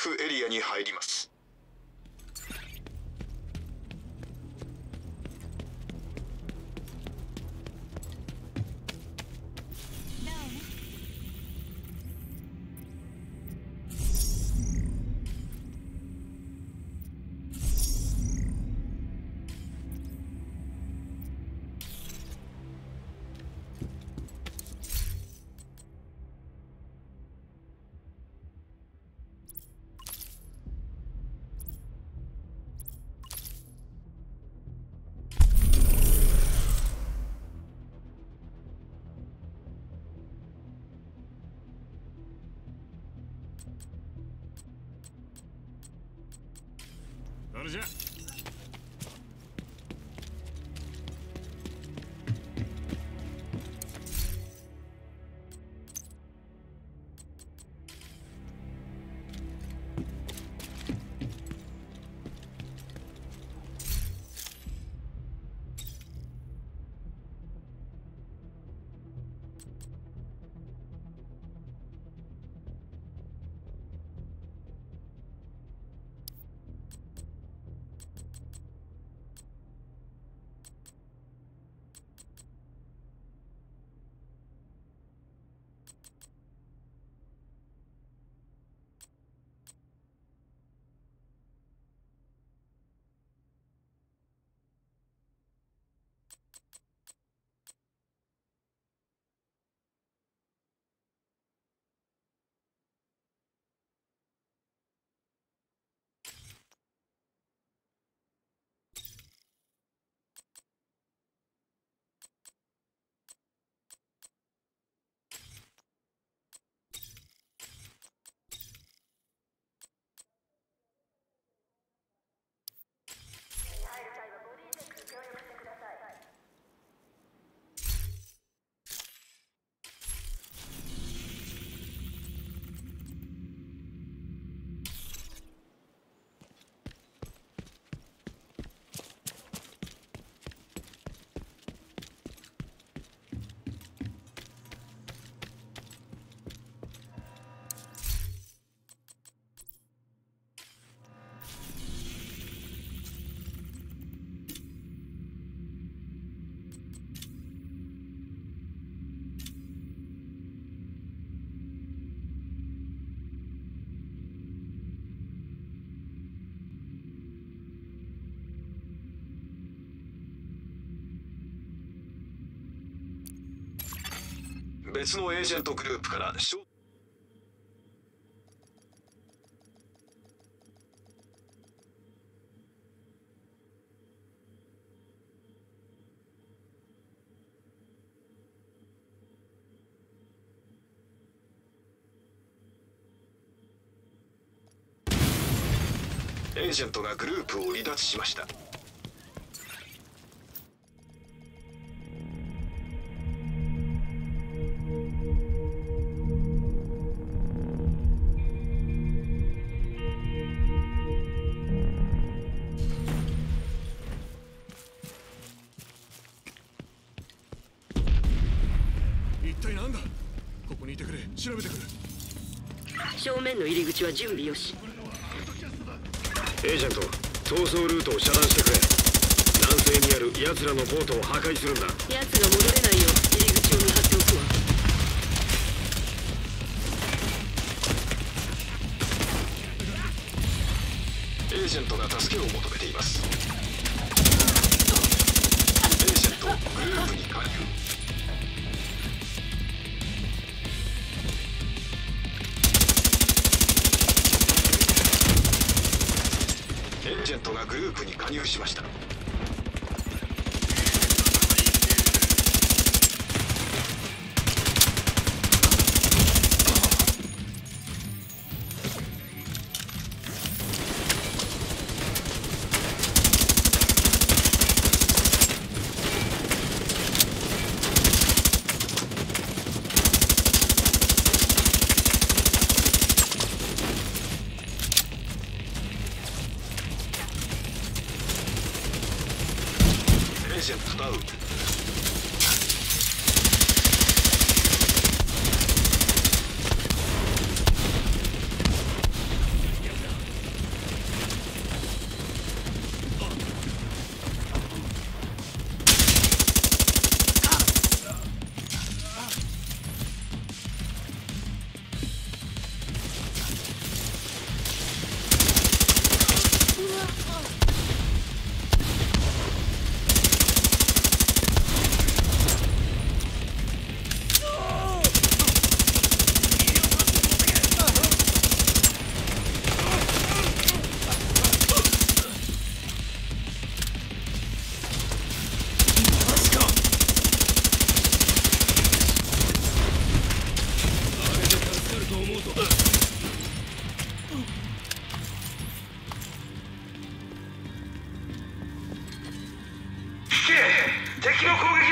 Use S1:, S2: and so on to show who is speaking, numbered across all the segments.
S1: フエリアに入ります。
S2: それじゃ。
S1: 別のエージェントグループからエージェントがグループを離脱しました。
S2: 調べてくる。
S3: 正面の入り口は準備よし。
S1: エージェント、逃走ルートを遮断してくれ。南西にある奴らのボートを破壊するんだ。
S3: 奴が戻れないよう入り口を見張っておくわ。
S1: エージェントが助けを求めています。エージェントグループに加入。エージェントがグループに加入しました。エージェントダウン。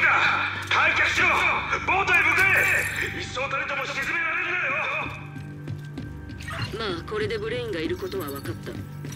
S2: だ。退却しろ。ボートへ向かえ。一艘たりとも沈められるなよ。
S3: まあこれでブレインがいることは分かった。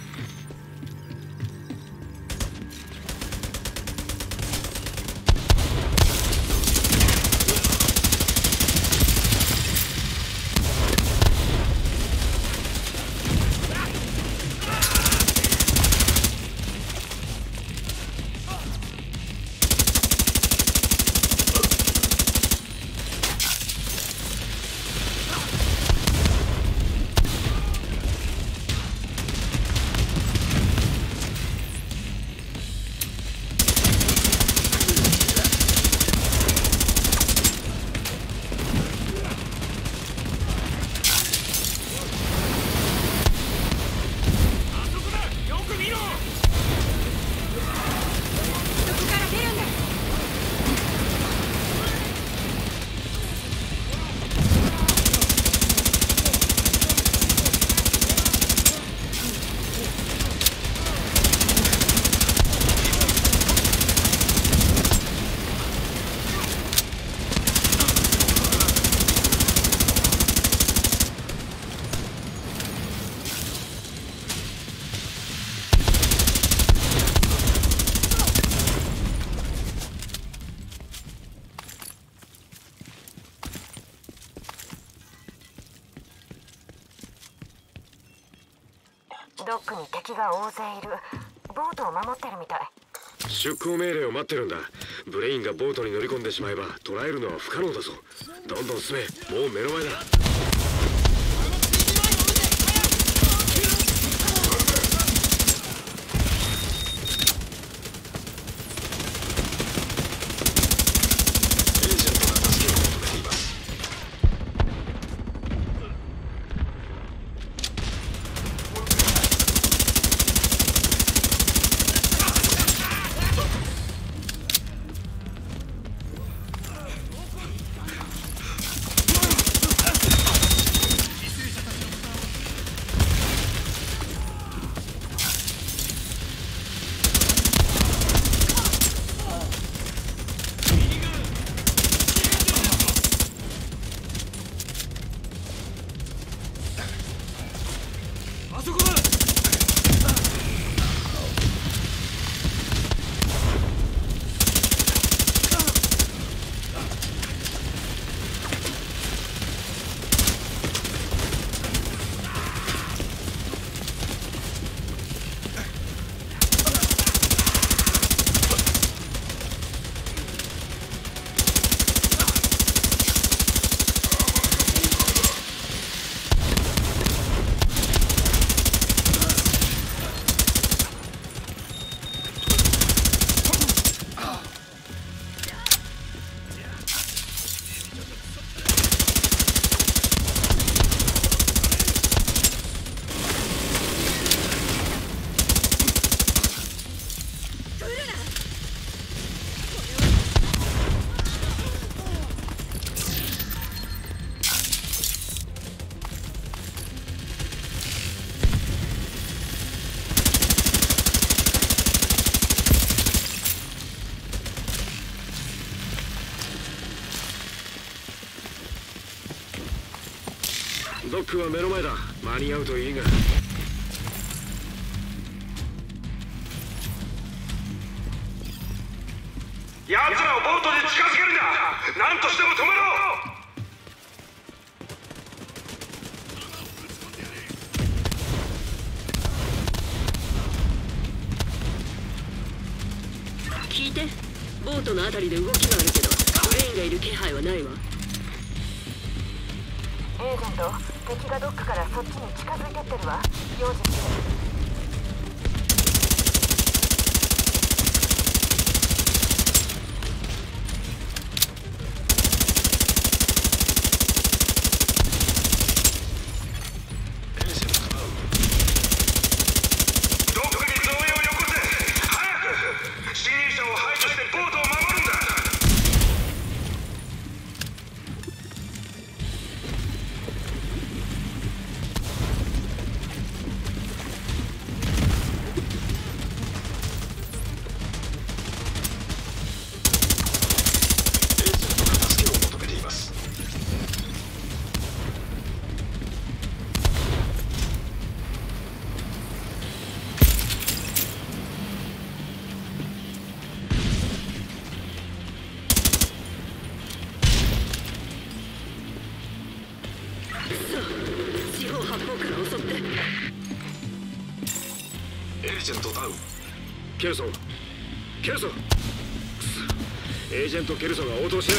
S4: ドックに敵が大勢いる。ボートを守ってるみたい。
S1: 出港命令を待ってるんだ。ブレインがボートに乗り込んでしまえば捕らえるのは不可能だぞ。どんどん進め。もう目の前だ。ドックは目の前だ。間に合うといいが。
S2: 奴らをボートに近づけるな。何としても止めろ。
S3: 聞いて。ボートのあたりで動きがあるけどブレインがいる気配はないわ。
S4: エージェント、敵がドックからそっちに近づいてってるわ。用心して。
S1: エージェントダウン。ケルソン、ケルソン。くそ、エージェントケルソンが応答しない。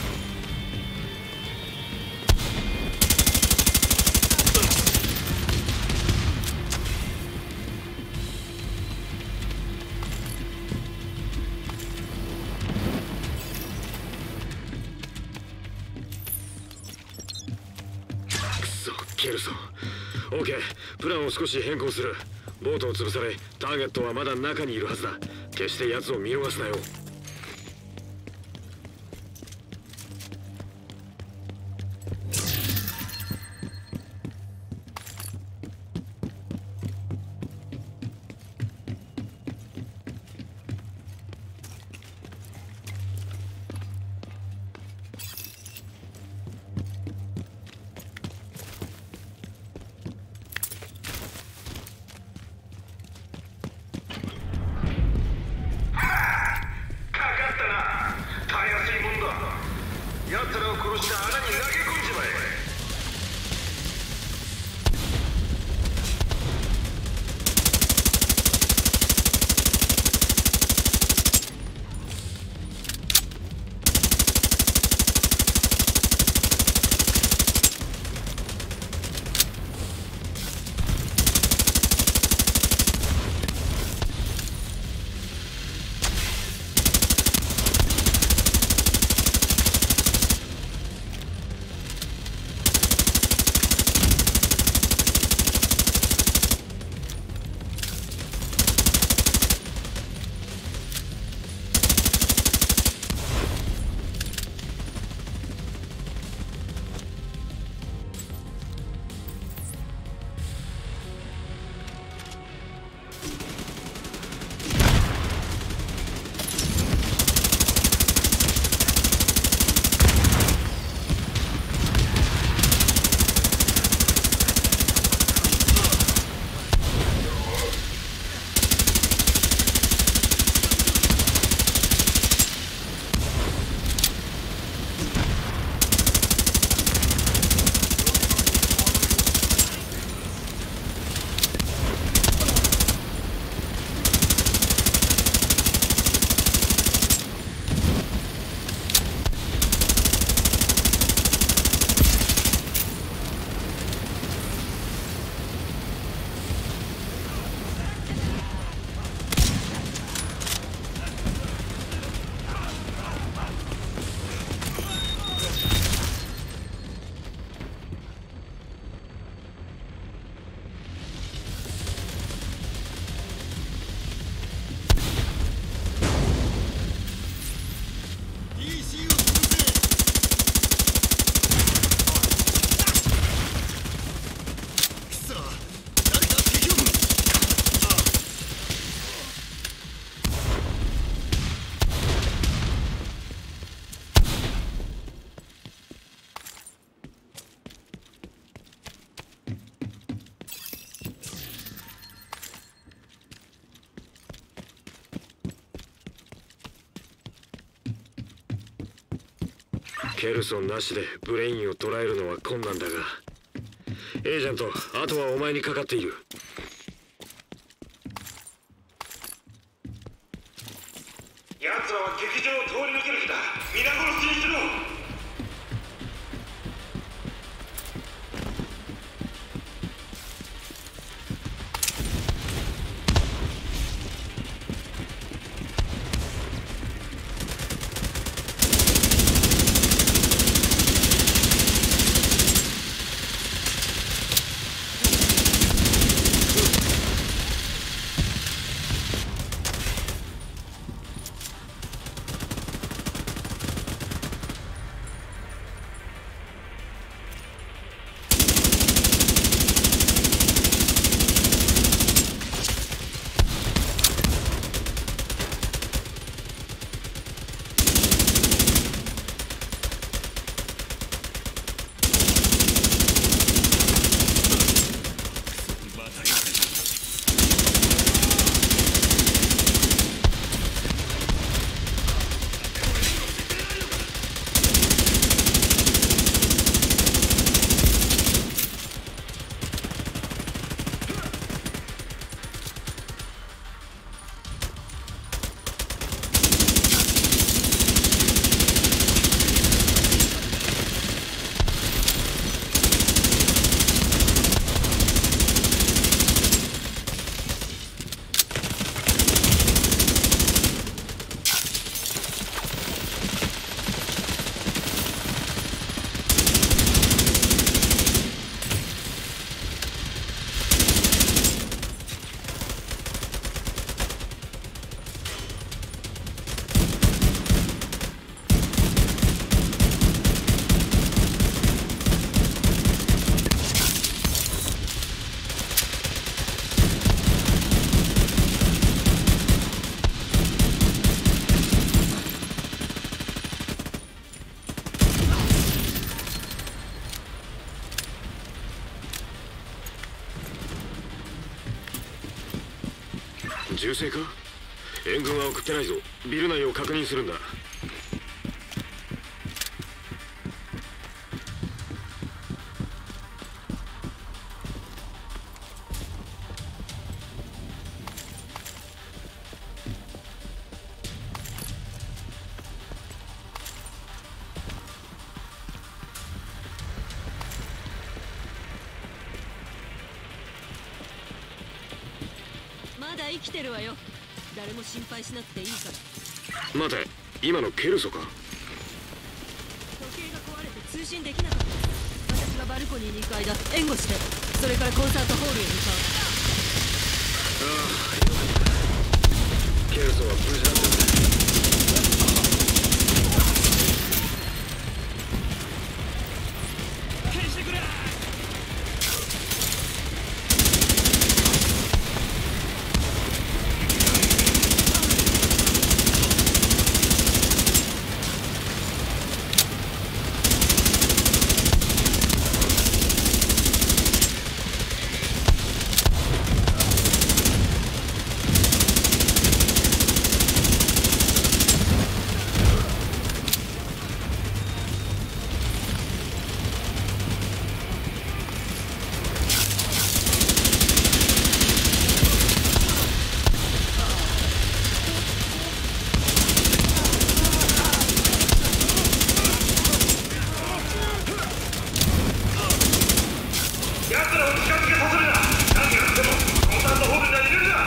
S1: ケルソン、オーケー。プランを少し変更する。ボートを潰されターゲットはまだ中にいるはずだ。決して奴を見逃すなよ。
S2: 奴らを殺して穴に投げ込んじまえ。
S1: ケルソンなしでブレインを捉えるのは困難だが、エージェント、あとはお前にかかっている。
S2: 奴らは劇場を通り抜ける気だ。皆殺しにしろ。
S1: 銃声か？援軍は送ってないぞ。ビル内を確認するんだ。
S3: まだ生きてるわよ。誰も心配しなくていいから。
S1: 待て、今のケルソか？
S3: 時計が壊れて通信できなかった。私がバルコニーに行く間援護して、それからコンサートホールへ向かう。
S1: ああ、よかった。ケルソは無事だったんだ。
S2: 消してくれ。奴らを近づけさせるな。何があってもコンサートホールには入れるな。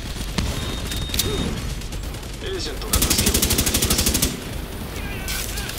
S1: エージェントが助けを求めています。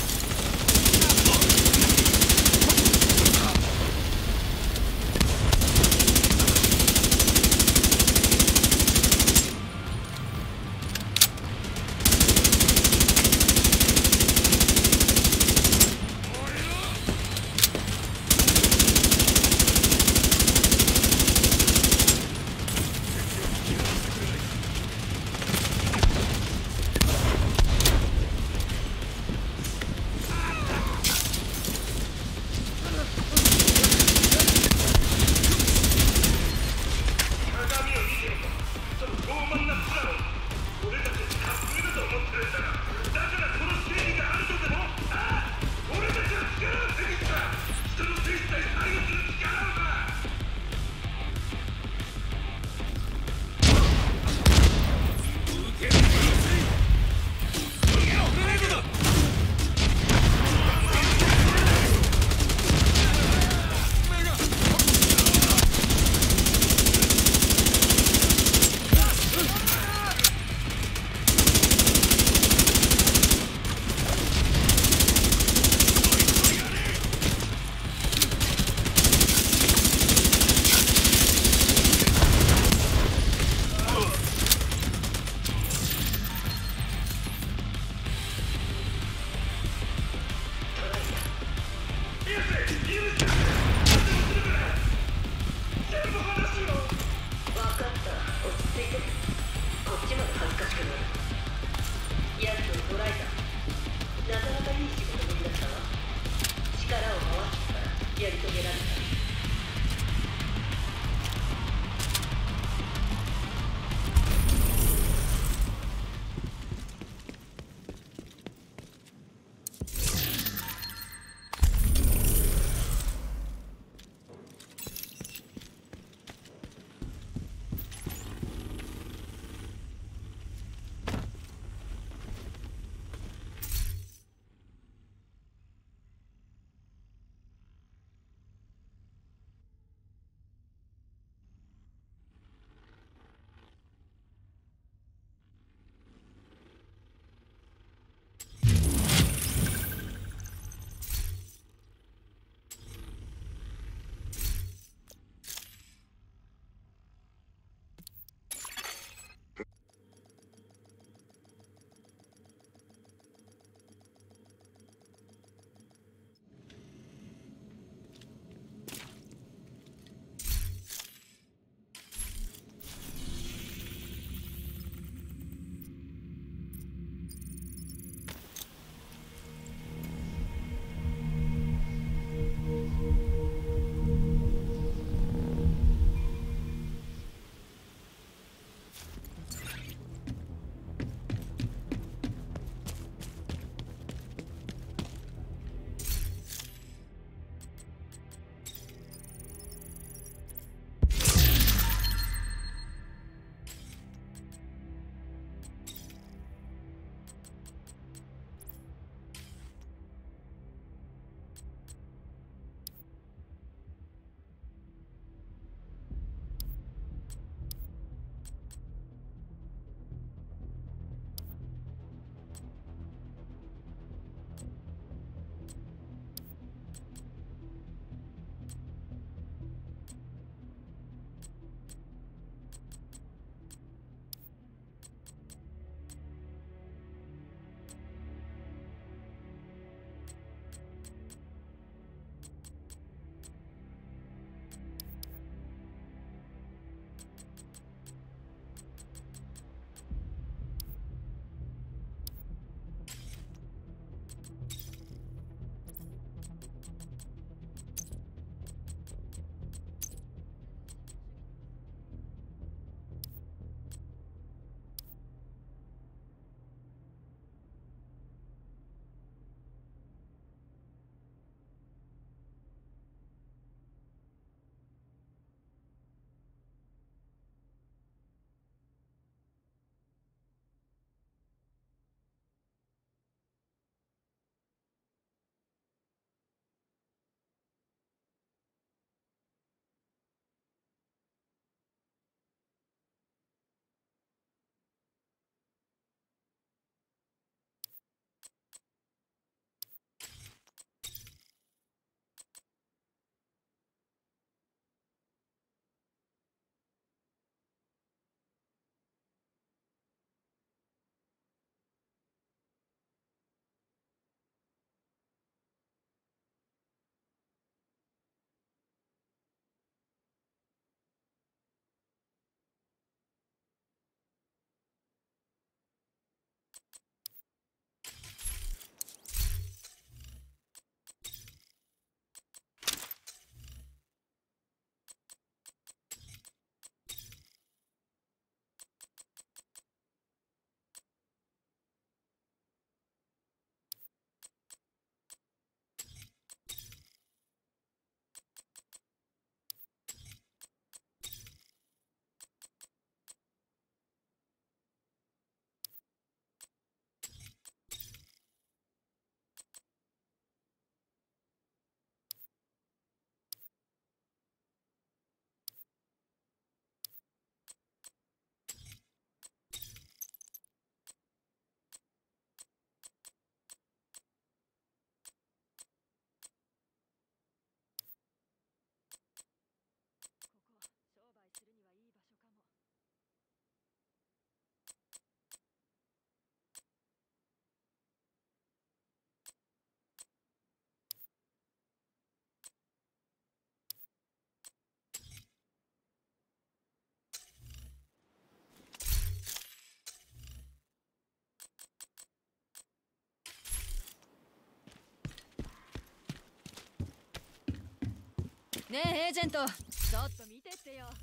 S3: ねえエージェント、ちょっと見てってよ。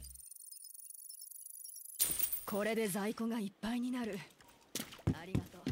S3: これで在庫がいっぱいになる。ありがとう。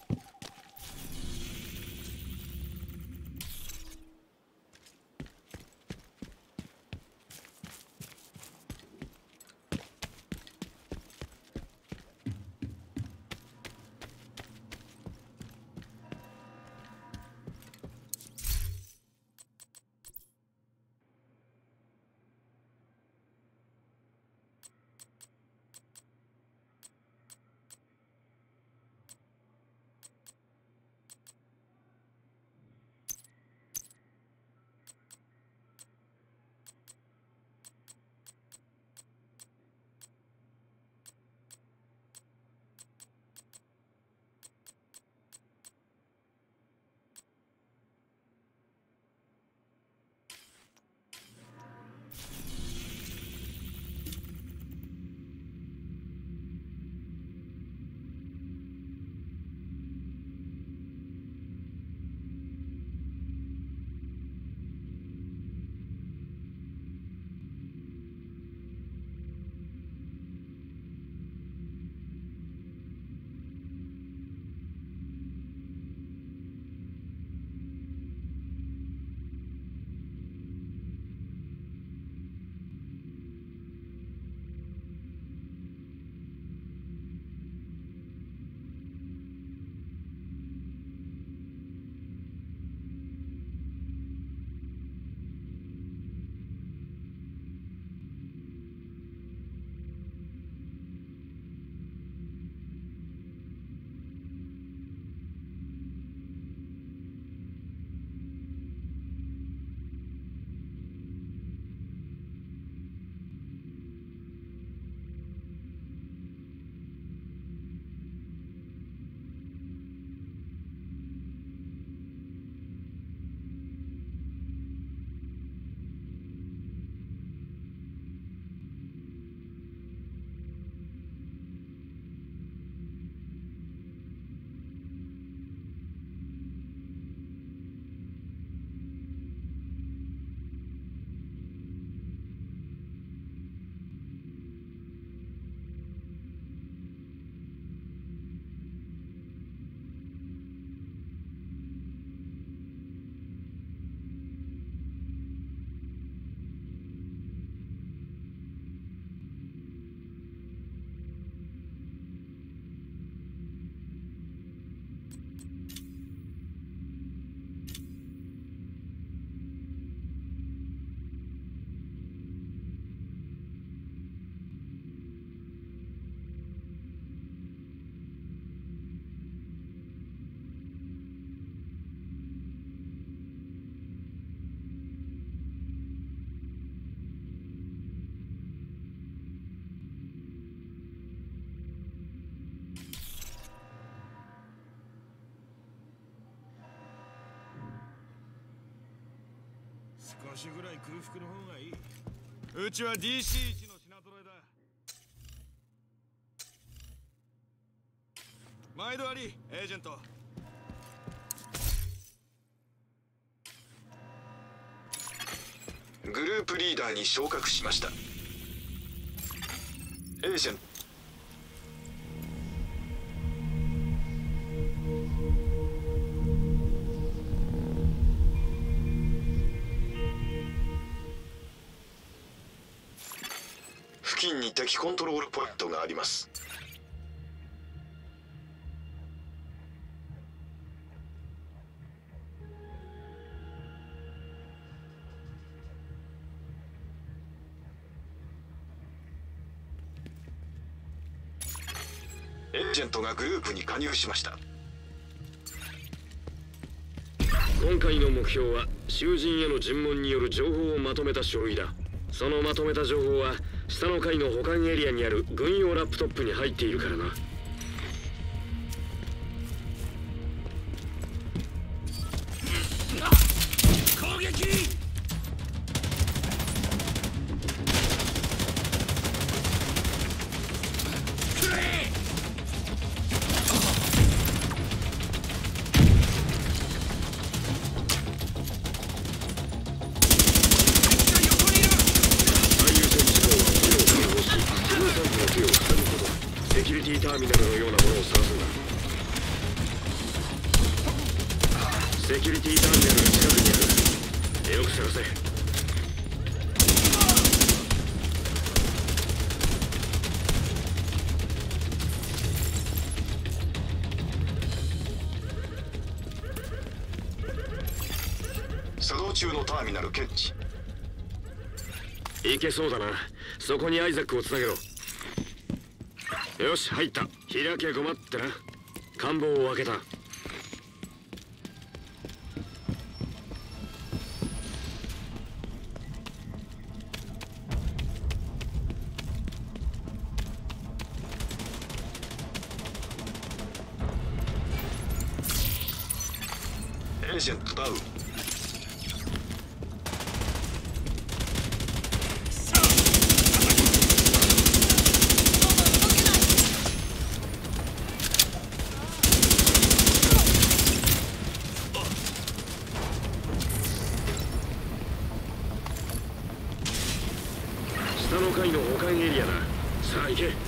S2: 少しぐらい空腹の方がいい。うちは DC1 の品揃えだ。毎度あり、エージェント。
S5: グループリーダーに昇格しました。エージェント。付近に敵コントロールポイントがあります。エージェントがグループに加入しました。
S1: 今回の目標は囚人への尋問による情報をまとめた書類だ。そのまとめた情報は下の階の保管エリアにある軍用ラップトップに入っているからな。
S2: 攻撃！横に
S1: ターミナルのようなものを探すんだ。セキュリティターミナルが近くにある。よく探せ。
S5: 作動中のターミナル検知。
S1: いけそうだな。そこにアイザックをつなげろ。よし、入った。開けごまってな。官房を開けた。
S5: エージェントダウン。
S1: 下の階の保管エリアだ。さあ行け。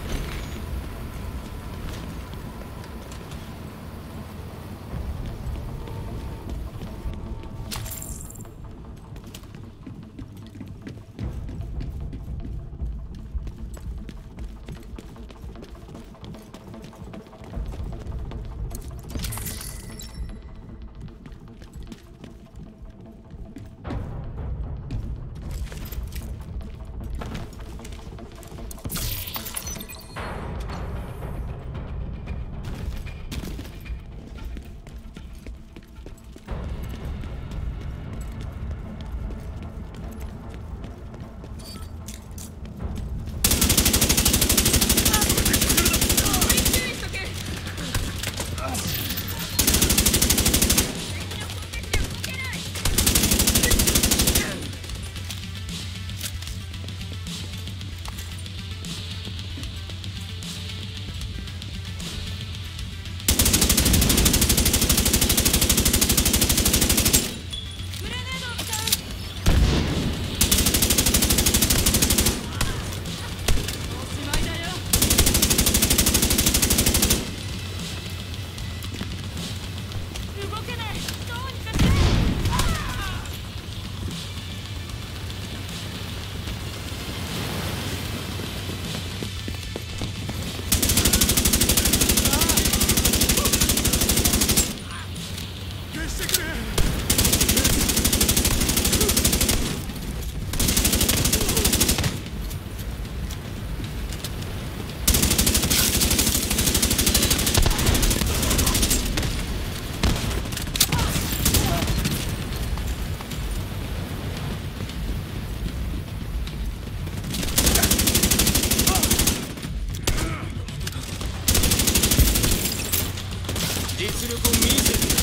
S6: 実力を見せて。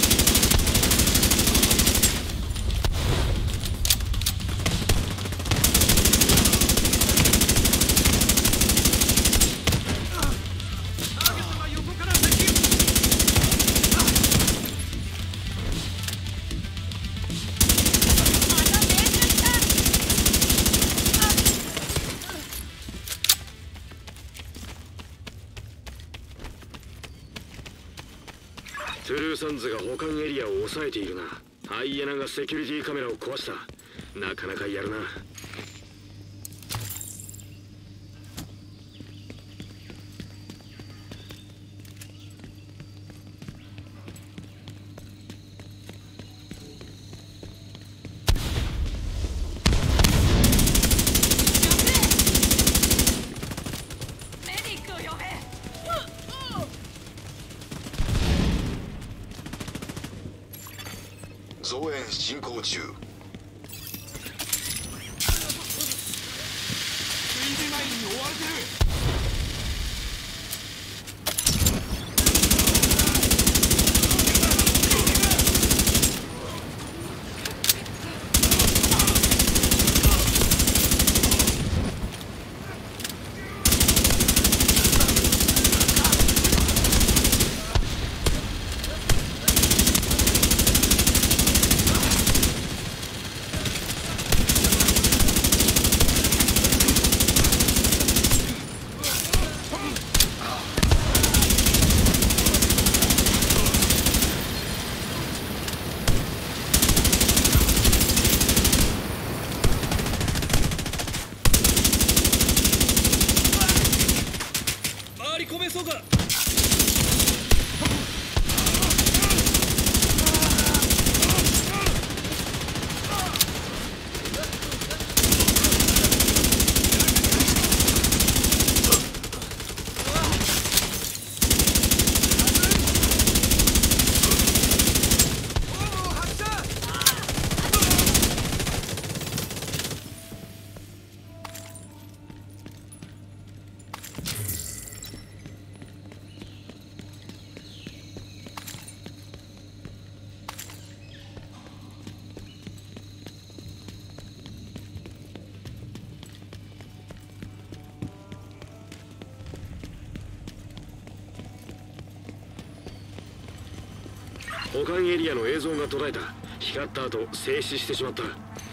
S1: トゥルーサンズが保管エリアを抑えているな。ハイエナがセキュリティカメラを壊した。なかなかやるな。
S5: 増援進行中。
S6: ついでないに追われてる。 返そうか。
S1: 保管エリアの映像が途絶えた。光った後静止してしまった。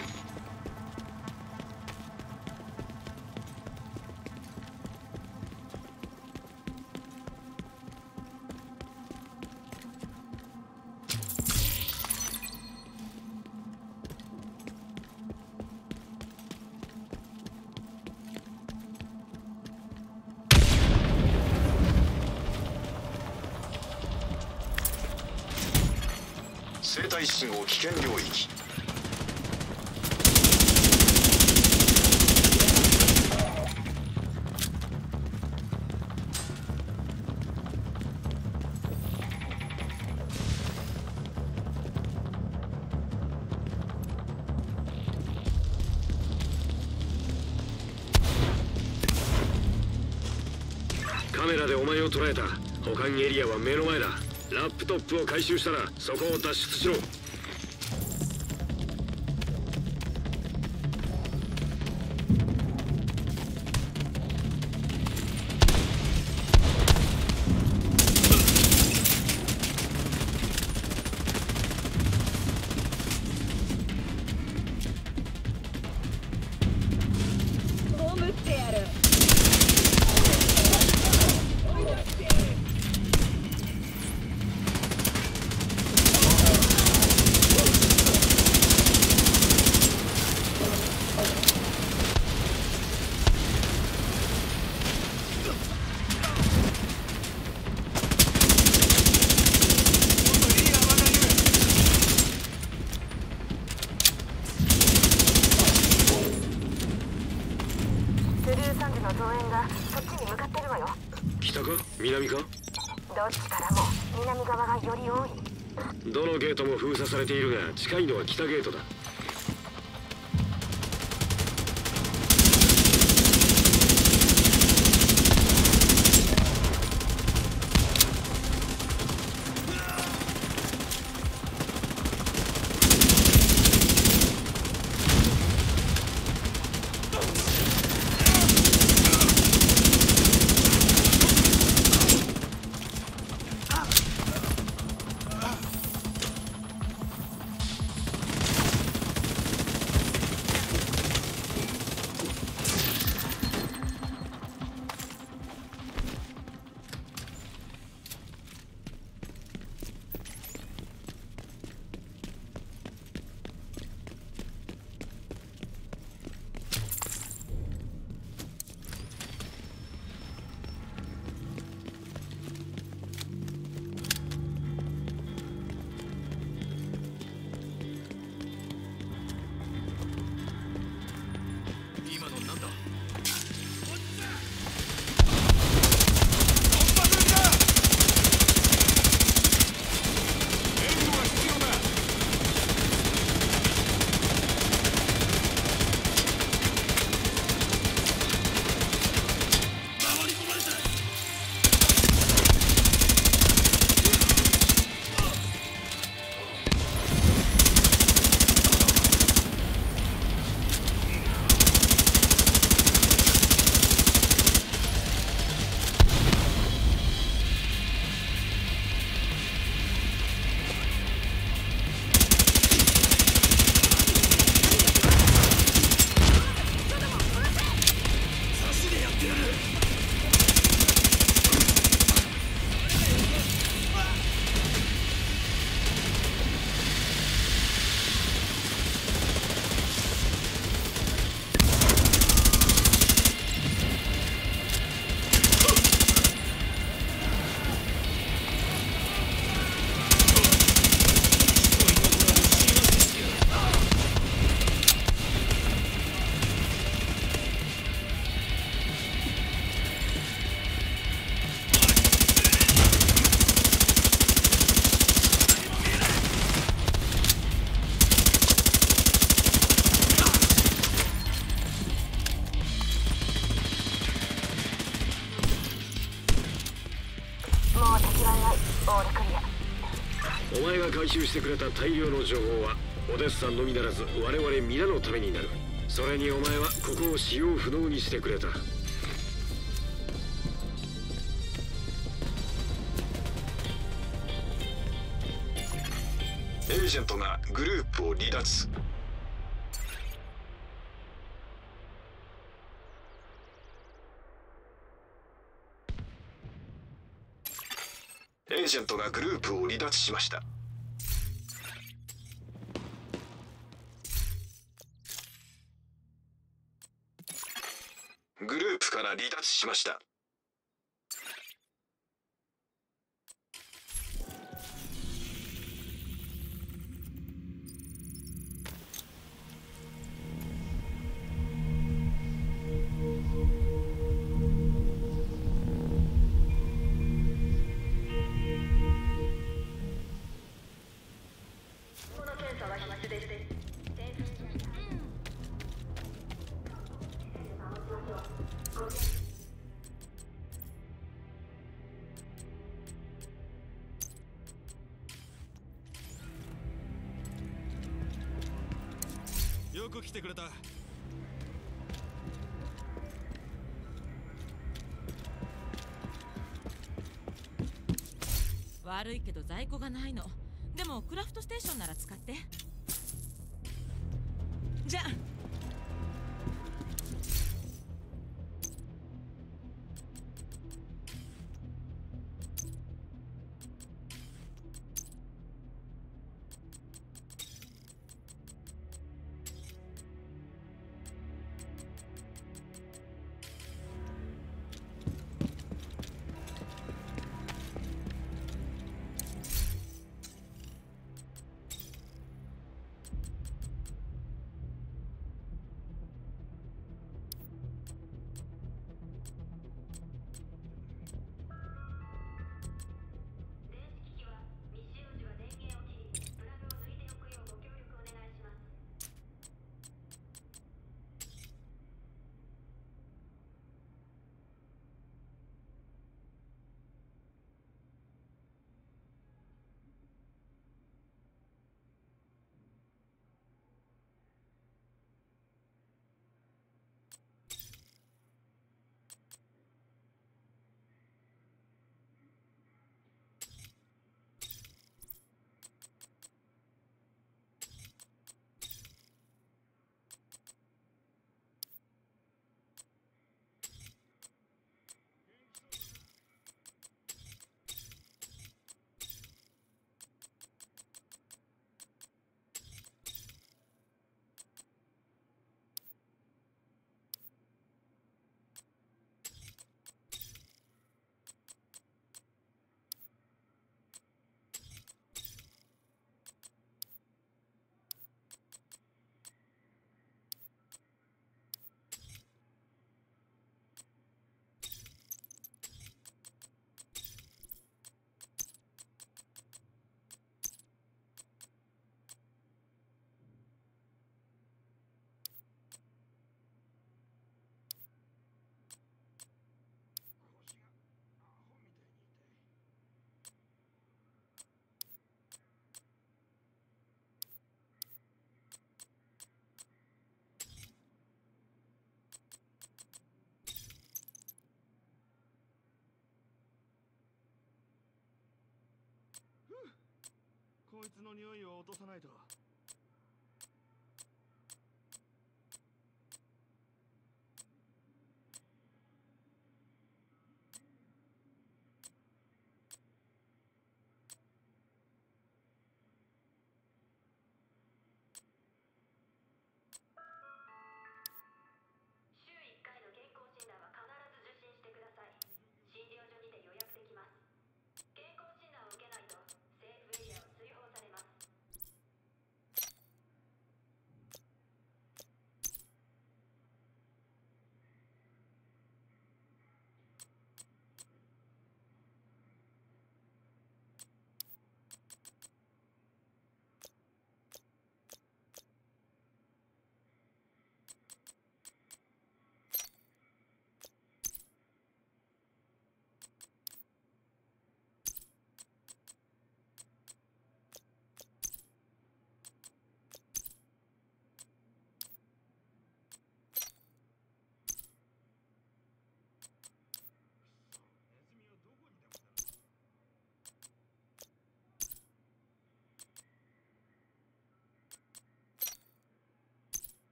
S5: 生体信号危険領域。
S1: カメラでお前を捉えた。保管エリアは目の前だ。ラップトップを回収したらそこを脱出しろ。北か南か？
S4: どっちからも南側がより多い。
S1: どのゲートも封鎖されているが近いのは北ゲートだ。
S4: オールクリア。
S1: お前が回収してくれた大量の情報はオデッサのみならず我々皆のためになる。それにお前はここを使用不能にしてくれた。
S5: エージェントがグループを離脱。エージェントがグループを離脱しました。グループから離脱しました。
S6: よく来てくれた。
S3: 悪いけど在庫がないの。でもクラフトステーションなら使って。じゃあ。
S6: こいつの匂いを落とさないと。
S4: 週1回の健康診断は必ず受診してください。診療所にて予約できます。健康診断を受けないとセーフエリアを追放されます。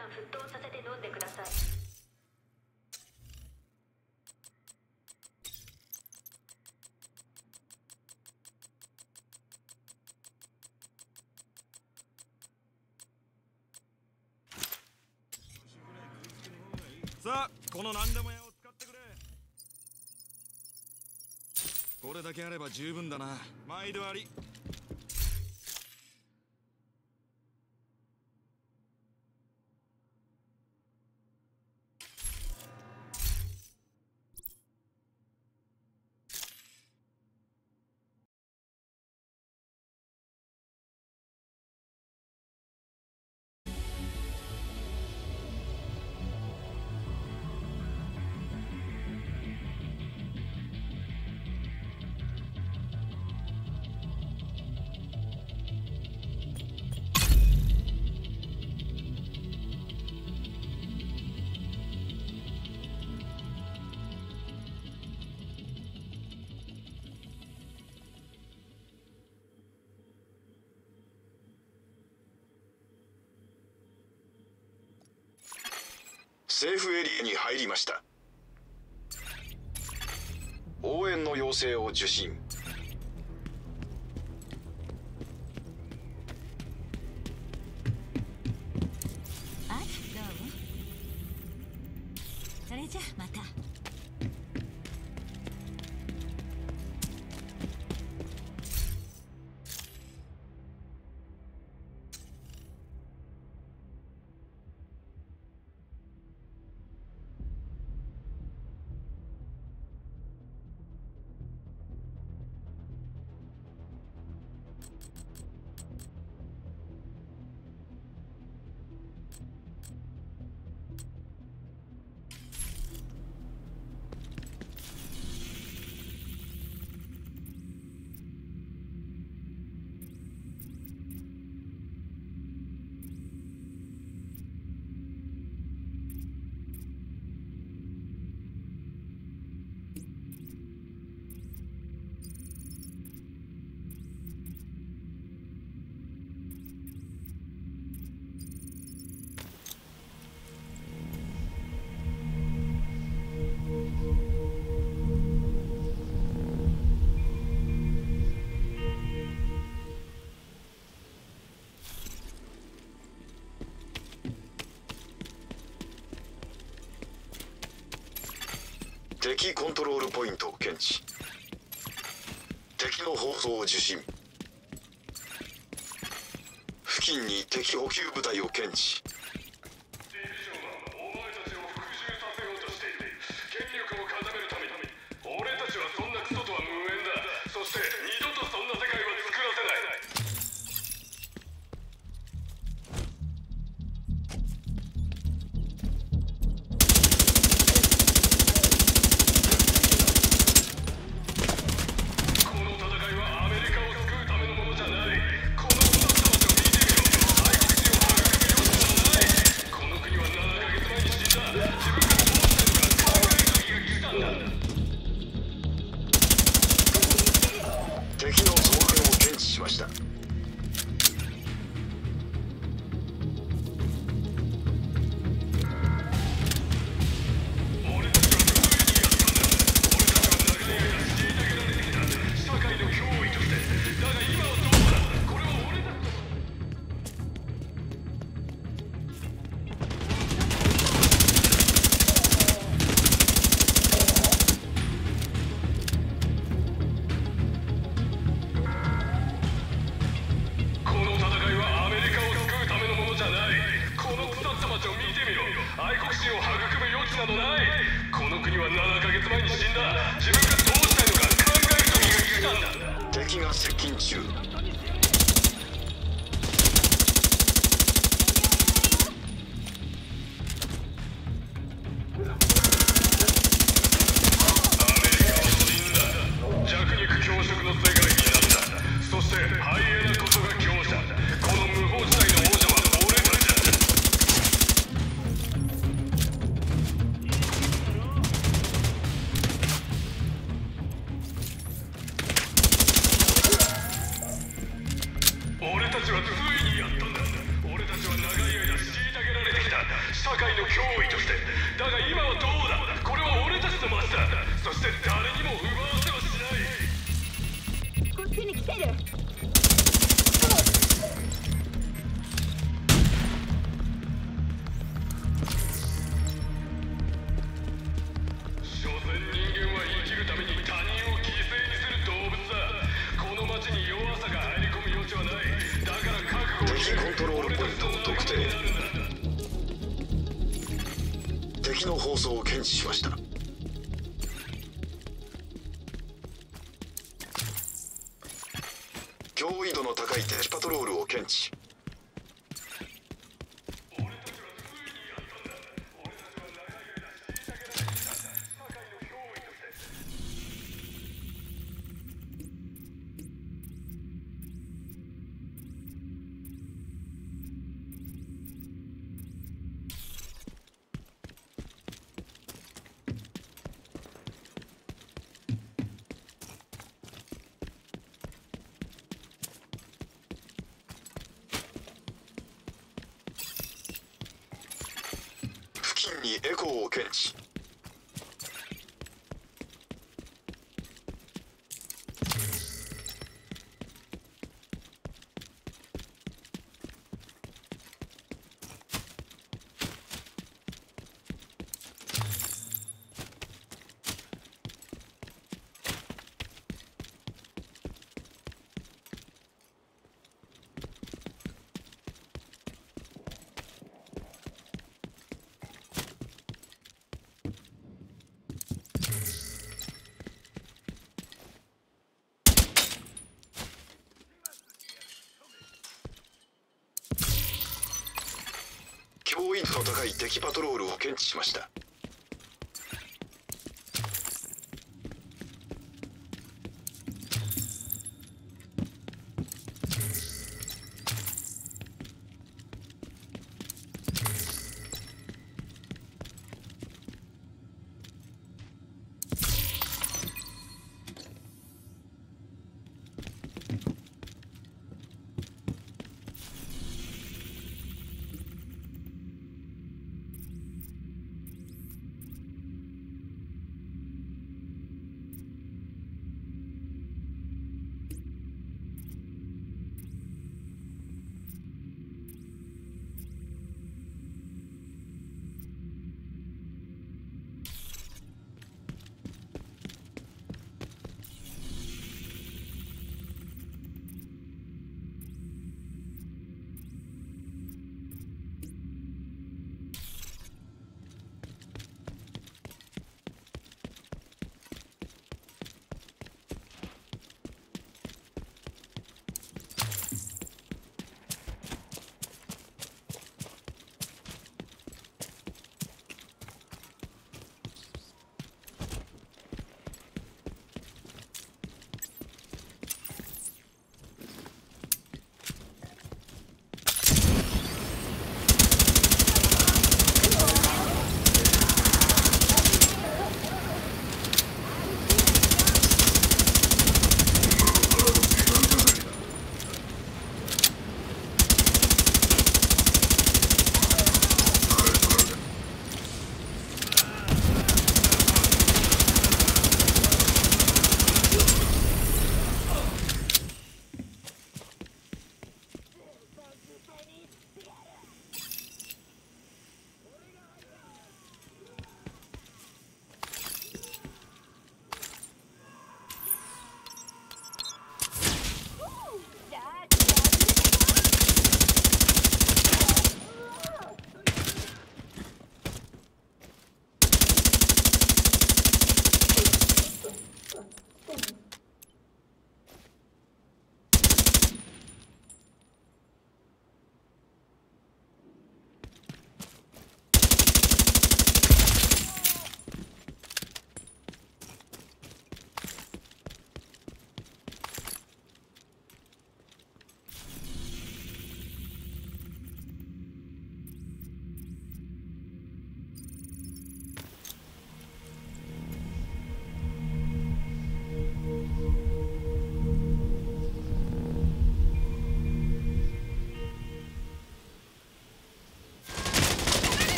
S4: 沸騰させて飲んでください。
S6: さあ、この何でも屋を使ってくれ。これだけあれば十分だな。毎度あり。
S5: セーフエリアに入りました。応援の要請を受信。
S3: あ、どうも。それじゃまた。
S5: 敵コントロールポイントを検知。敵の放送を受信。付近に敵補給部隊を検知。敵の総軍を検知しました。愛国心を育む余地などない。この国は7ヶ月前に死んだ。自分がどうしたいのか考える時が来たんだ。敵が接近中。弱肉強食の世界になった。そしてハイエナこそが強者。この無法地帯の王者は俺たちだ。 社会の脅威として。だが今はどうだ。これは俺たちの街だ。そして誰にも奪わせはしない。
S4: こっちに来てる。
S5: 所詮人間は生きるために他人を犠牲にする動物だ。この街に弱さが入り込む余地はない。だから覚悟を
S1: 敵コントロールポイントを特定。敵の放送を検知しました。脅威度の高い敵パトロールを検知。付近にエコーを検知。脅威度の高い敵パトロールを検知しました。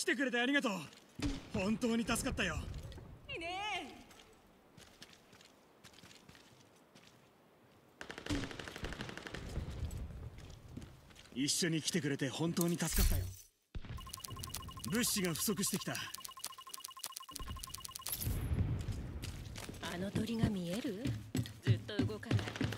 S6: てくれてありがとう。本当に助かったよ。
S3: いいね。
S6: 一緒に来てくれて本当に助かったよ。物資が不足してきた。
S3: あの鳥が見える？ずっと動かない。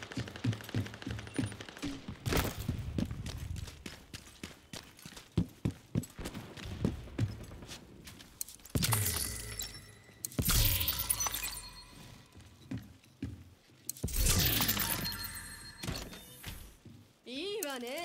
S3: いいわね。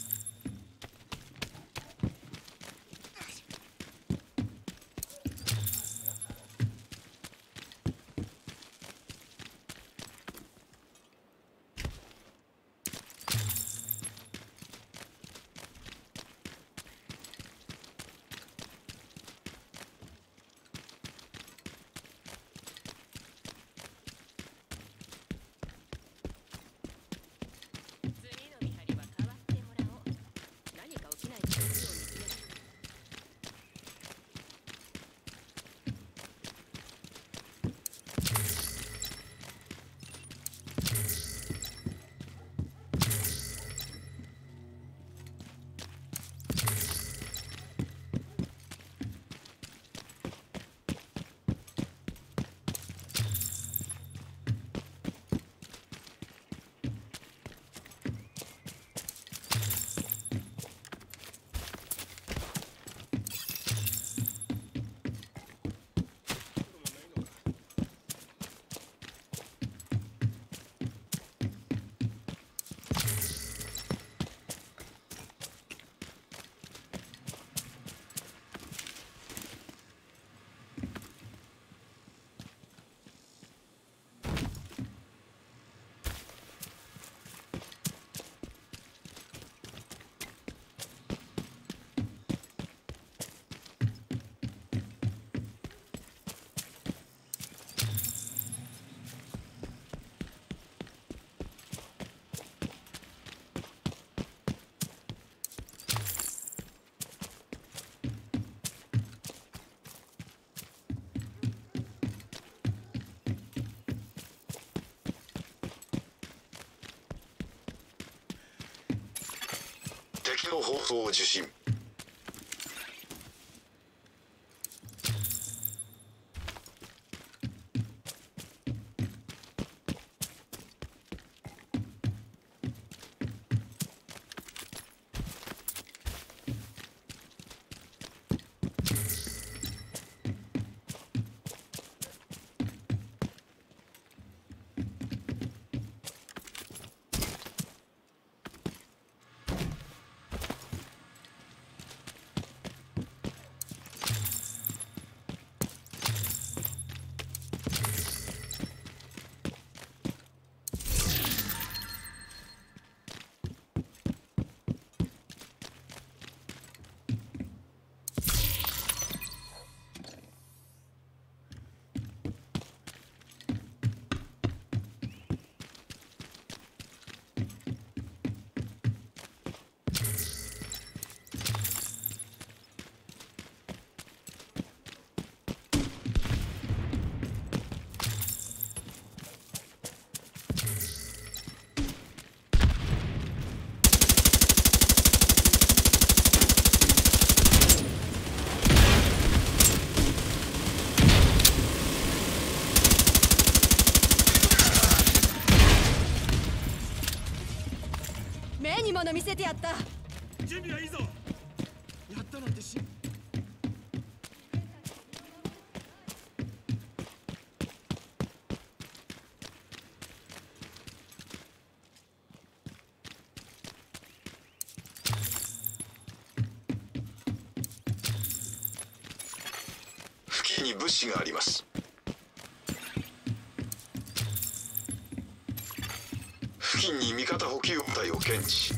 S2: 敵の放送を受信。
S3: 目に物見せてやった。
S6: 準備はいいぞ。やったなんてし。
S2: 付近に物資があります。付近に味方補給部隊を検知。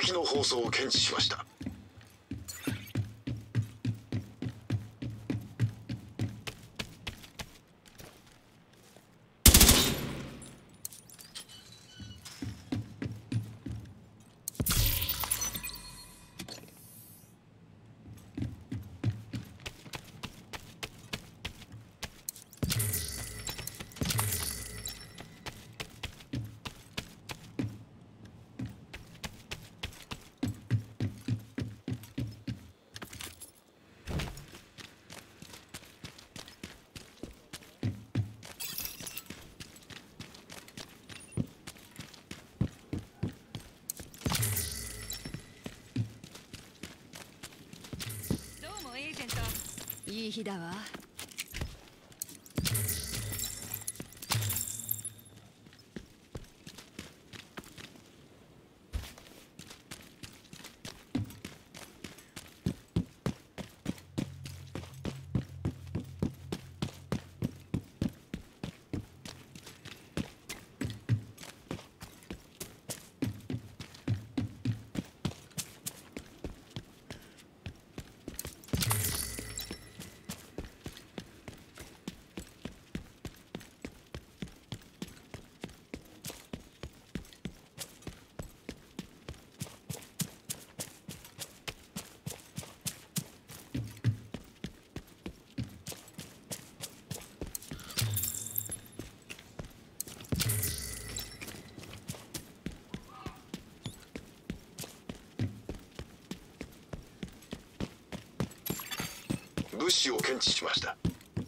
S1: 敵の放送を検知しました。
S3: いい日だわ。物資を検知しました。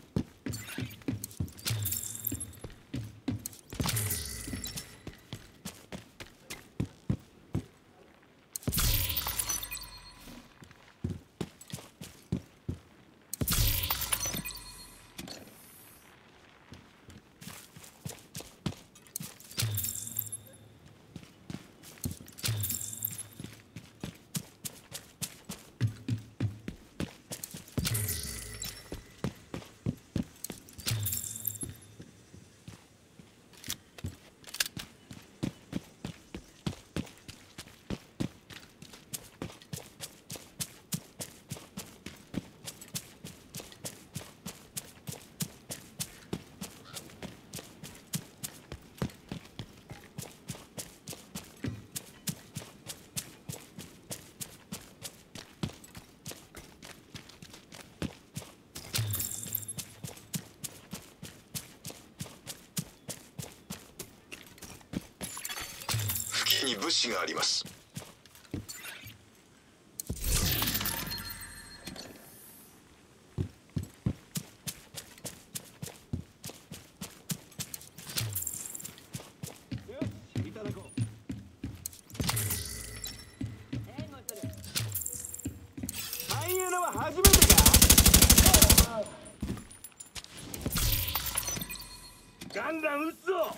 S3: に物資があります。
S2: 初めてか？ガンガン撃つぞ。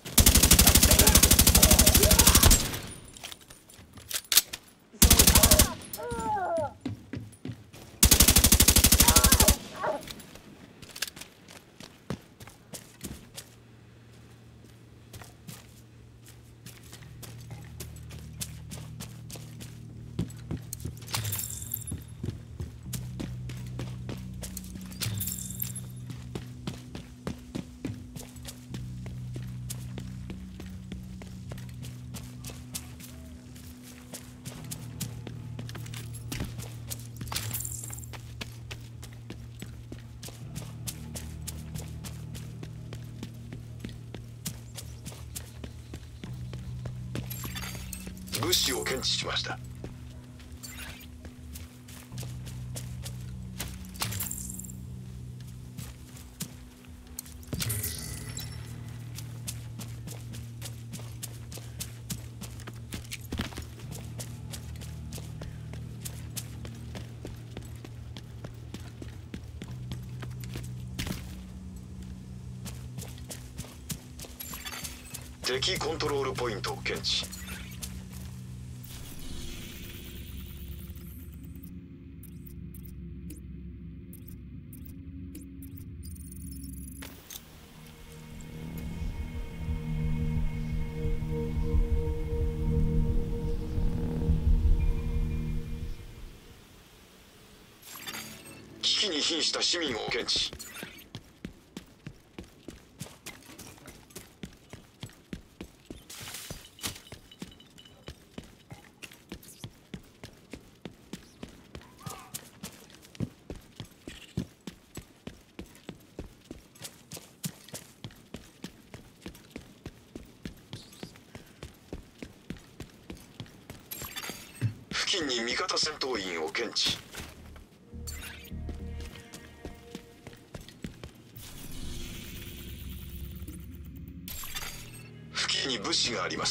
S1: 物資を検知しました。敵コントロールポイントを検知。 機に瀕した市民を検知。付近に味方戦闘員を検知。付近に物資があります。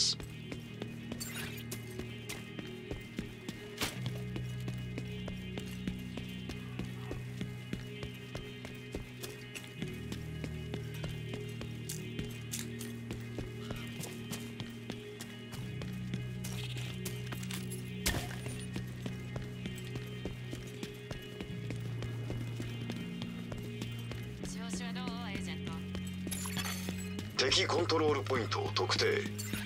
S1: 敵コントロールポイントを特定。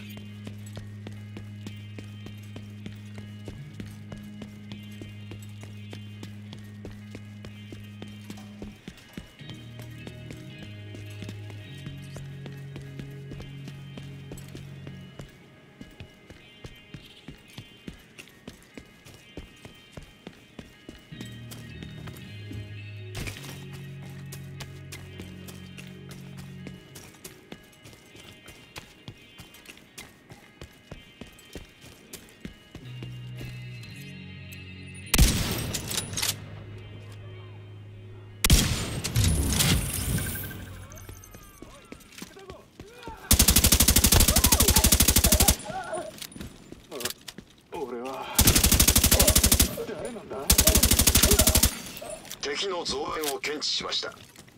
S1: 敵の増援を検知しました。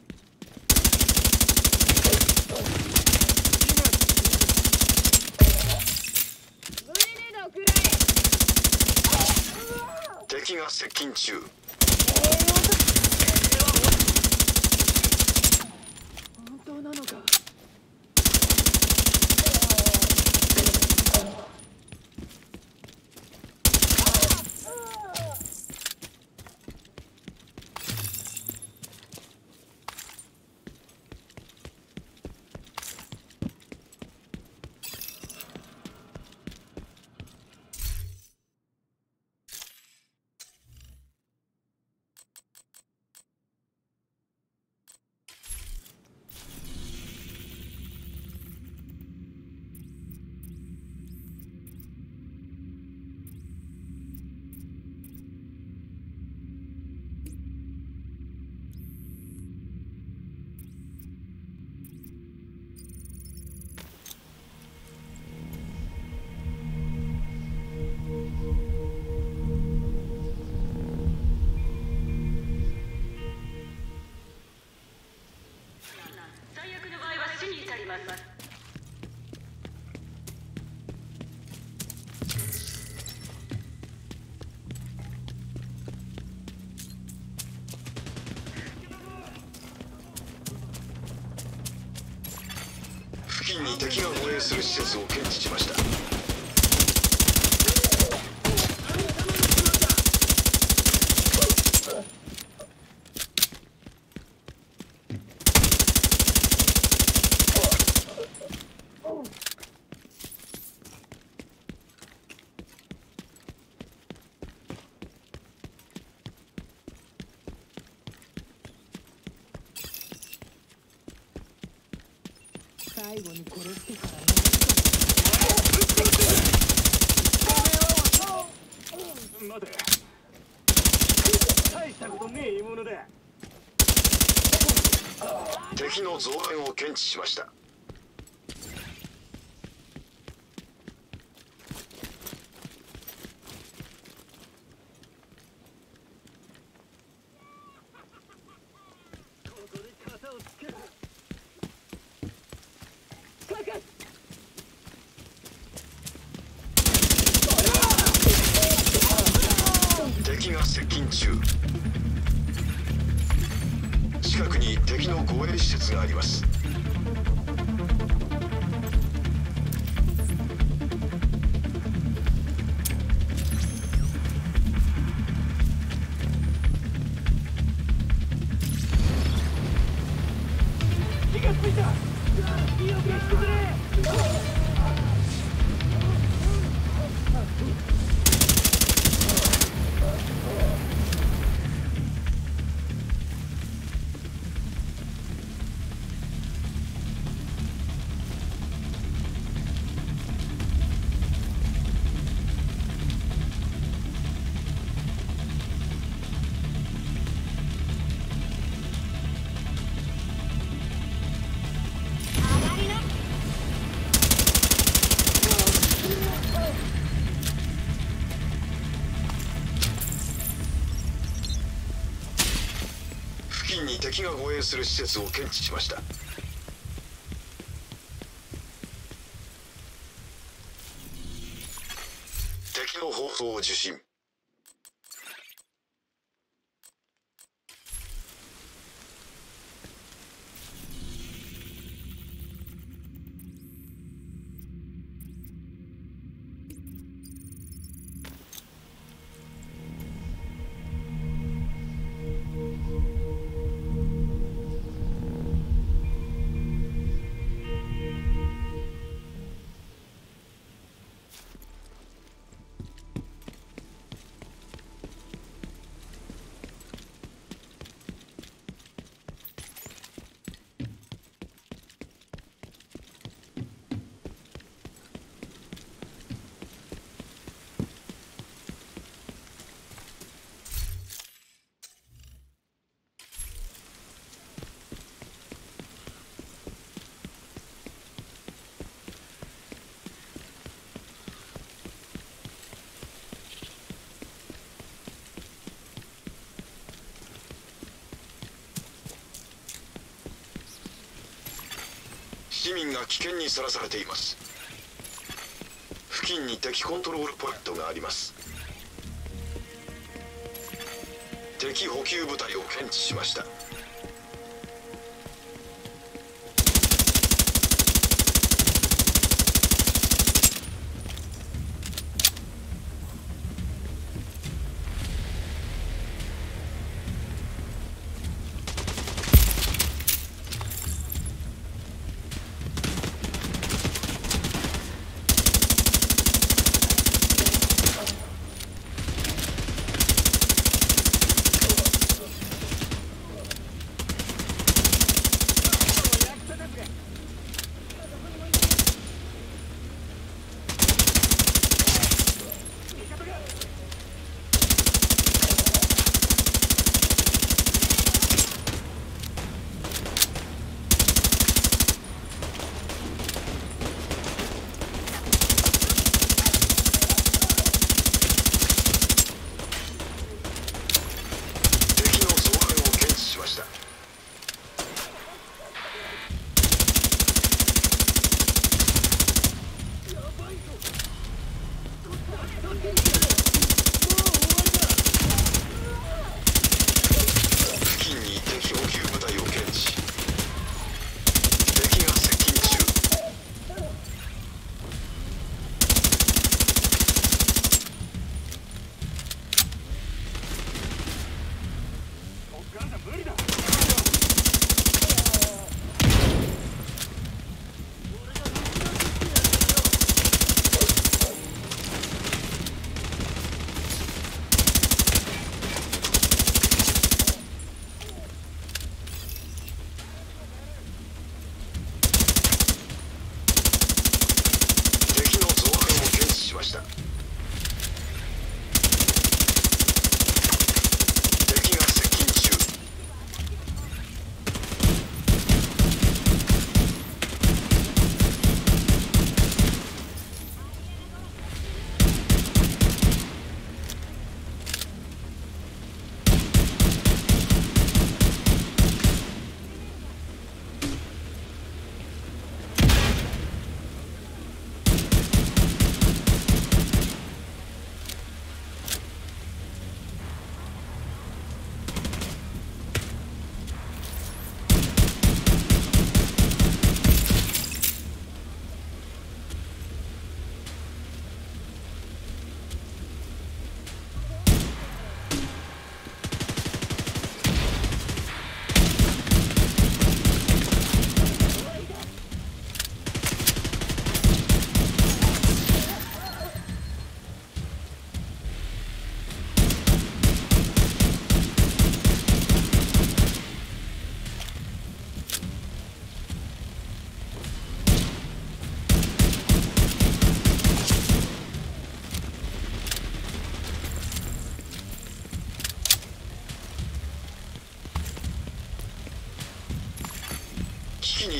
S1: 敵が接近中。
S3: 本当なのか。付近に敵が護衛する施設を検知しました。 最後に殺してからね。
S6: 待て、大したことねえものだ。
S1: 敵の増援を検知しました。敵が接近中。近くに敵の護衛施設があります。 付近に敵が護衛する施設を検知しました。敵の放送を受信。市民が危険にさらされています。付近に敵コントロールポイントがあります。敵補給部隊を検知しました。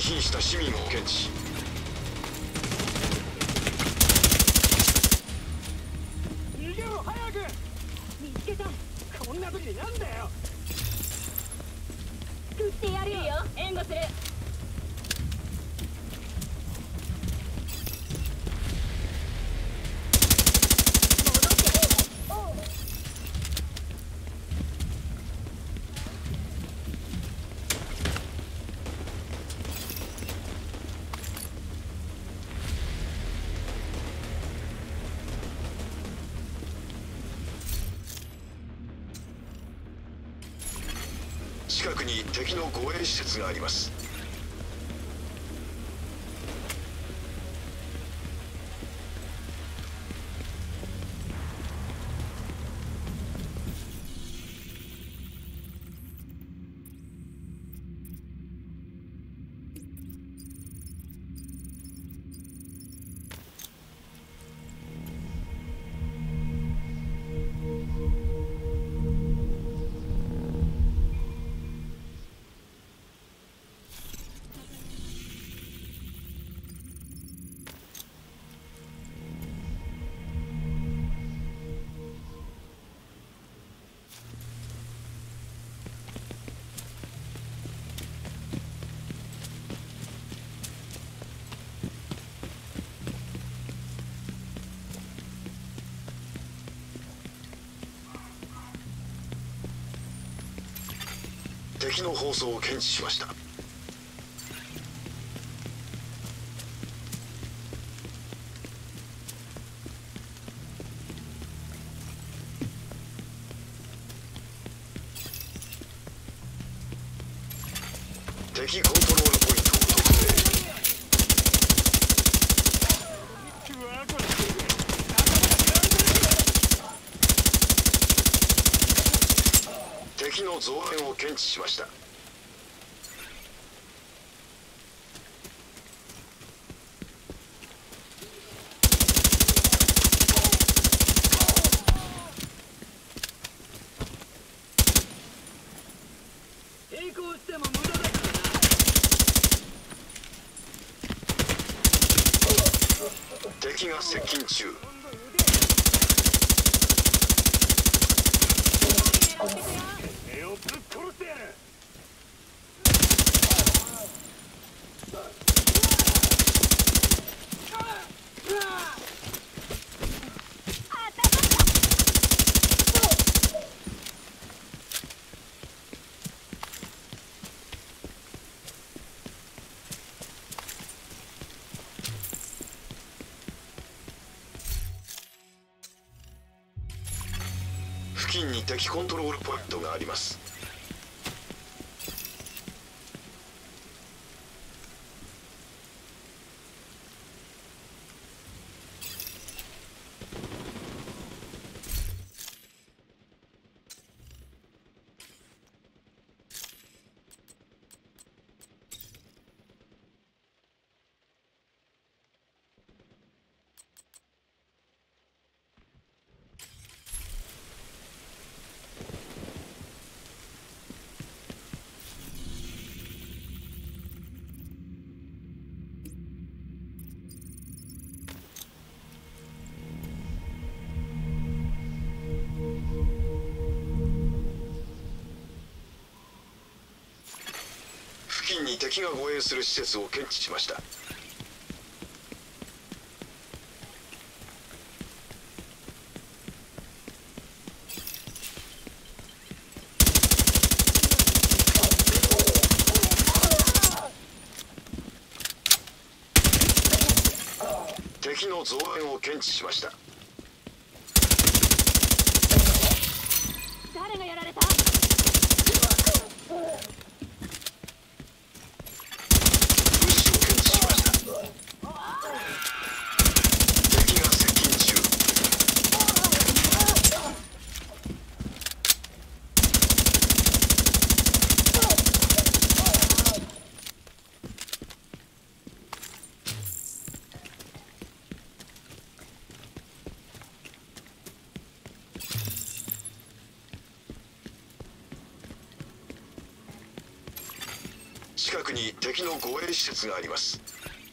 S1: 近した市民を検知し、
S2: 逃げろ早く。見つけた。こんな時になんだよ。
S3: 食ってやるよ。いいよ、援護する。
S1: 近くに敵の護衛施設があります。敵の放送を検知しました。敵コントロールポイントを特定。敵の増援を検知しました。
S2: 抵抗しても無駄だからな。
S1: 敵が接近中。
S2: 目をぶっ殺してやる。
S1: 付近に敵コントロールポイントがあります。付近に敵が護衛する施設を検知しました。敵の増援を検知しました。
S3: 誰がやられた？
S7: 近くに敵の護衛施設があります。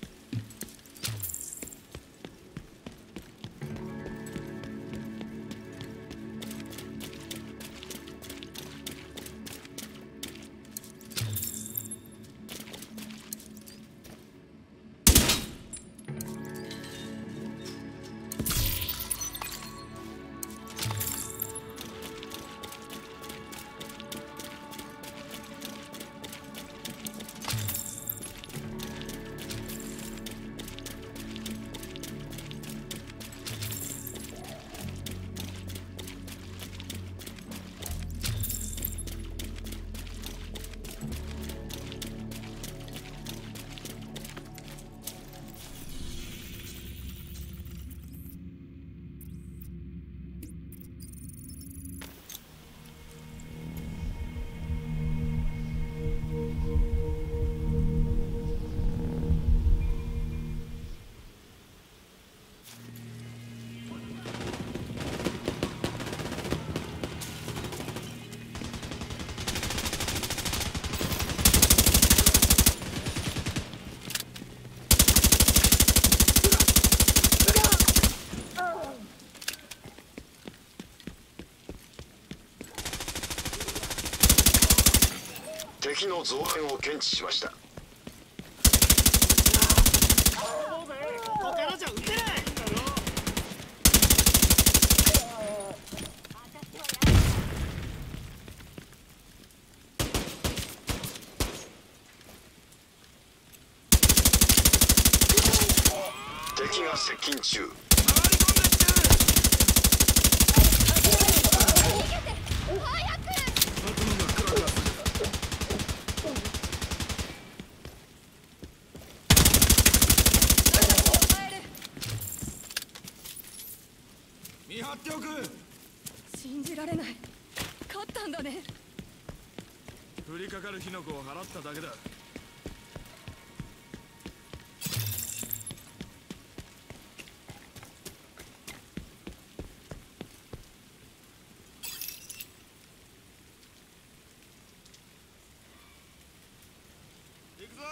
S7: 敵の増援を検知しました。
S6: 他のじゃ撃てない。
S7: 敵が接近中。
S6: 見張っておく。
S3: 信じられない。勝ったんだね。
S6: 降りかかる火の粉を払っただけだ。行くぞ。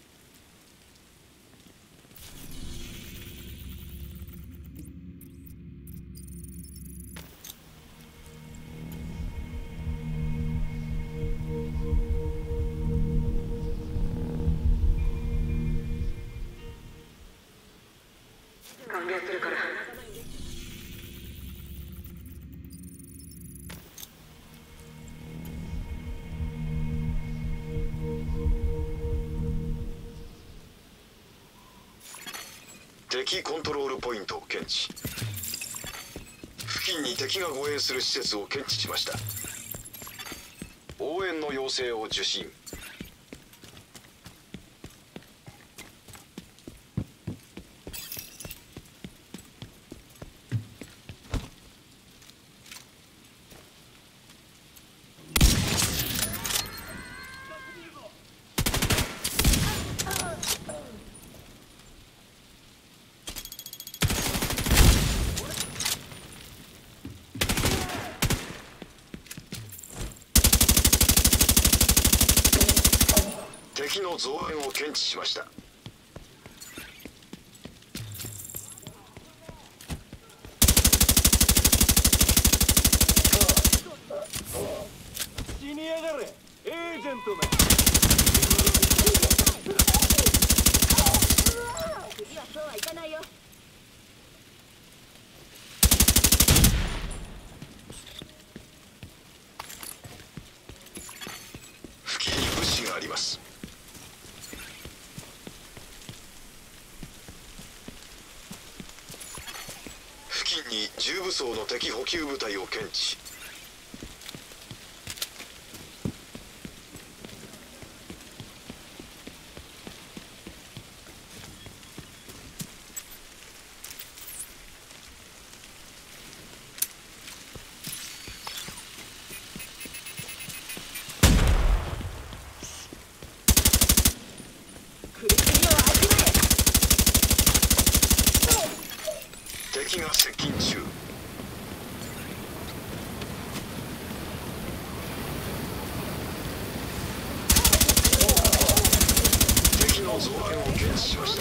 S4: 歓迎するから。
S7: 敵コントロールポイントを検知。付近に敵が護衛する施設を検知しました。応援の要請を受信。敵の増援を検知しました。
S2: 死にやがれ、エージェントめ。
S3: 次はそうはいかないよ。
S7: 付近に物資があります。付近に重武装の敵補給部隊を検知。敵が接近中。 検知しました。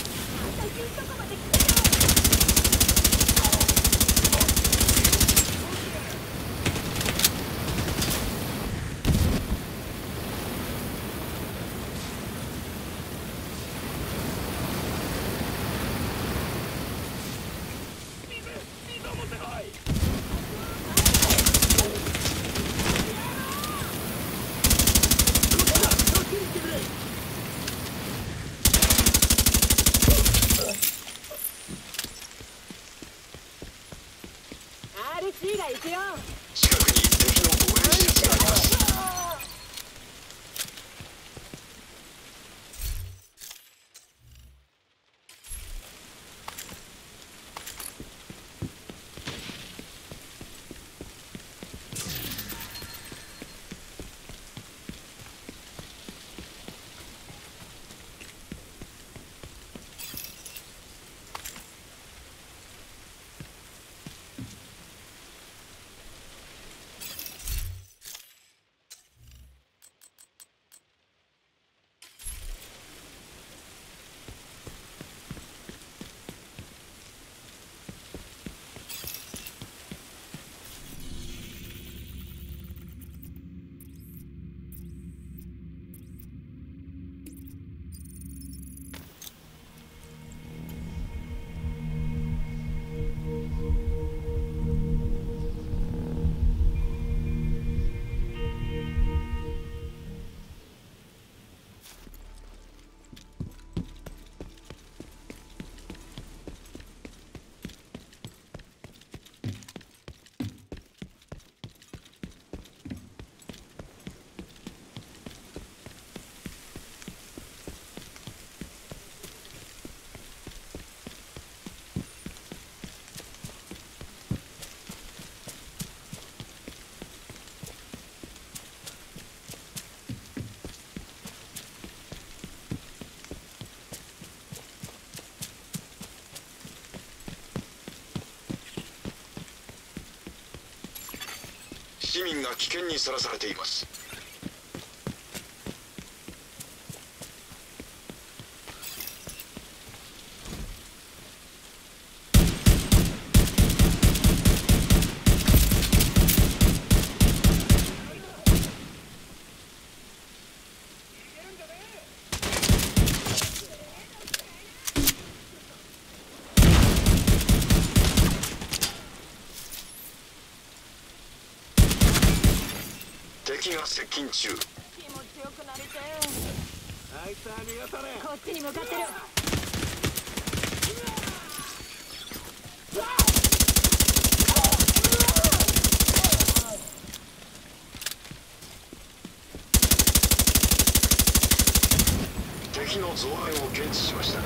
S4: RC が行くよ。
S7: 近くに敵の護衛施設があります。市民が危険にさらされています。敵が接近中。
S4: 気持ちよくなりてえ。あいつは逃がされ。こっちに向かってる。
S7: 敵の増援を検知しました。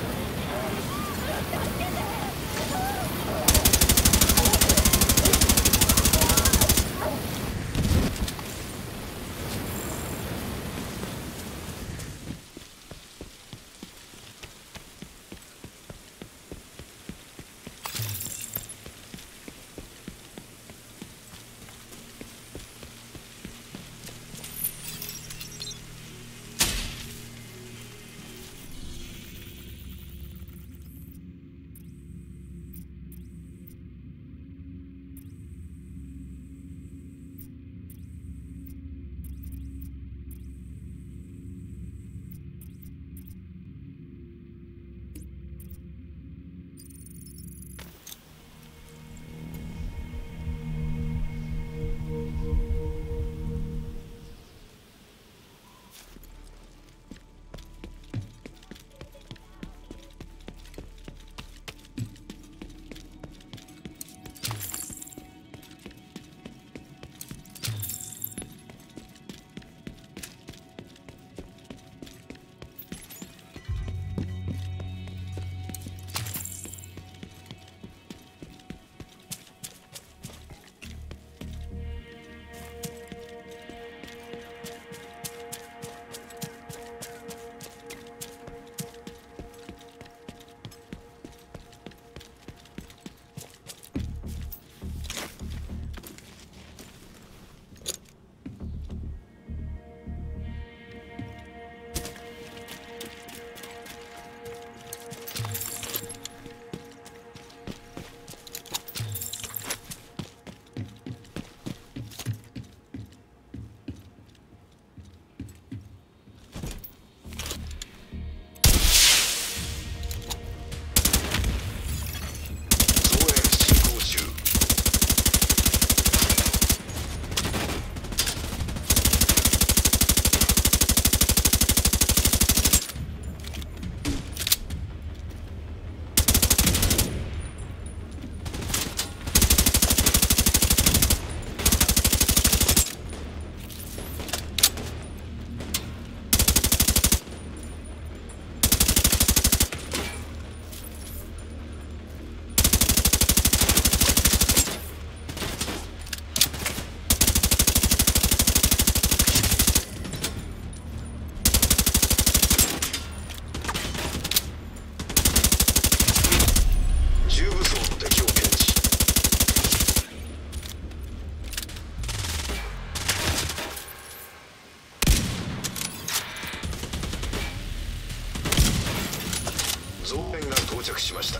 S7: 増援が到着しました。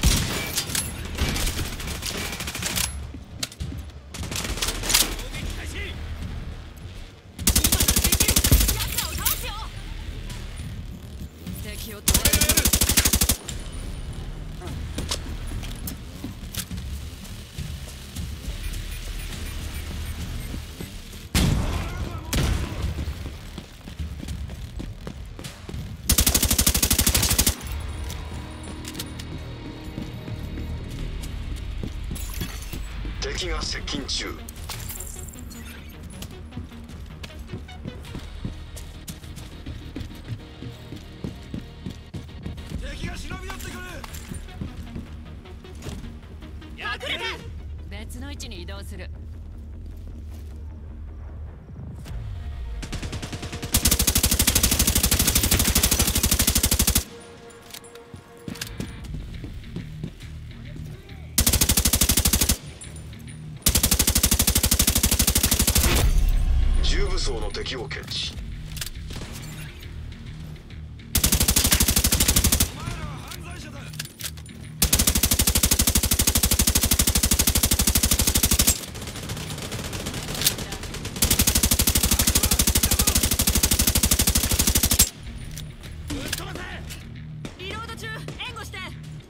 S3: 敵を捉える。
S7: 敵が接近中。
S6: 敵が忍び寄ってくる。
S3: 隠れて。別の位置に移動する。
S7: 重武装の敵を検知。
S6: お前らは犯罪者だ。ぶっ飛ばせ。
S3: リロード中。援護して。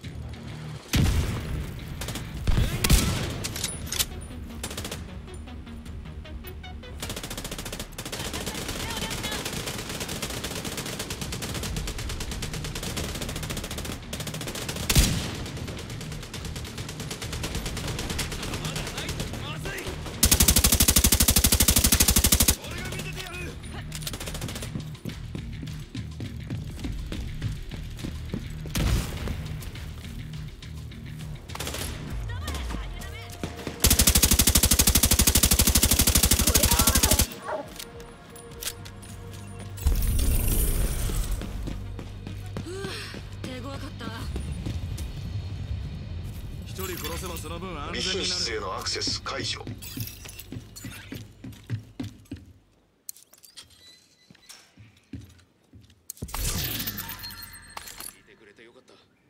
S6: 一人殺せばその分安
S7: 備
S6: 全になる。
S7: 品室へのアクセス解除。
S1: いてくれてよかった。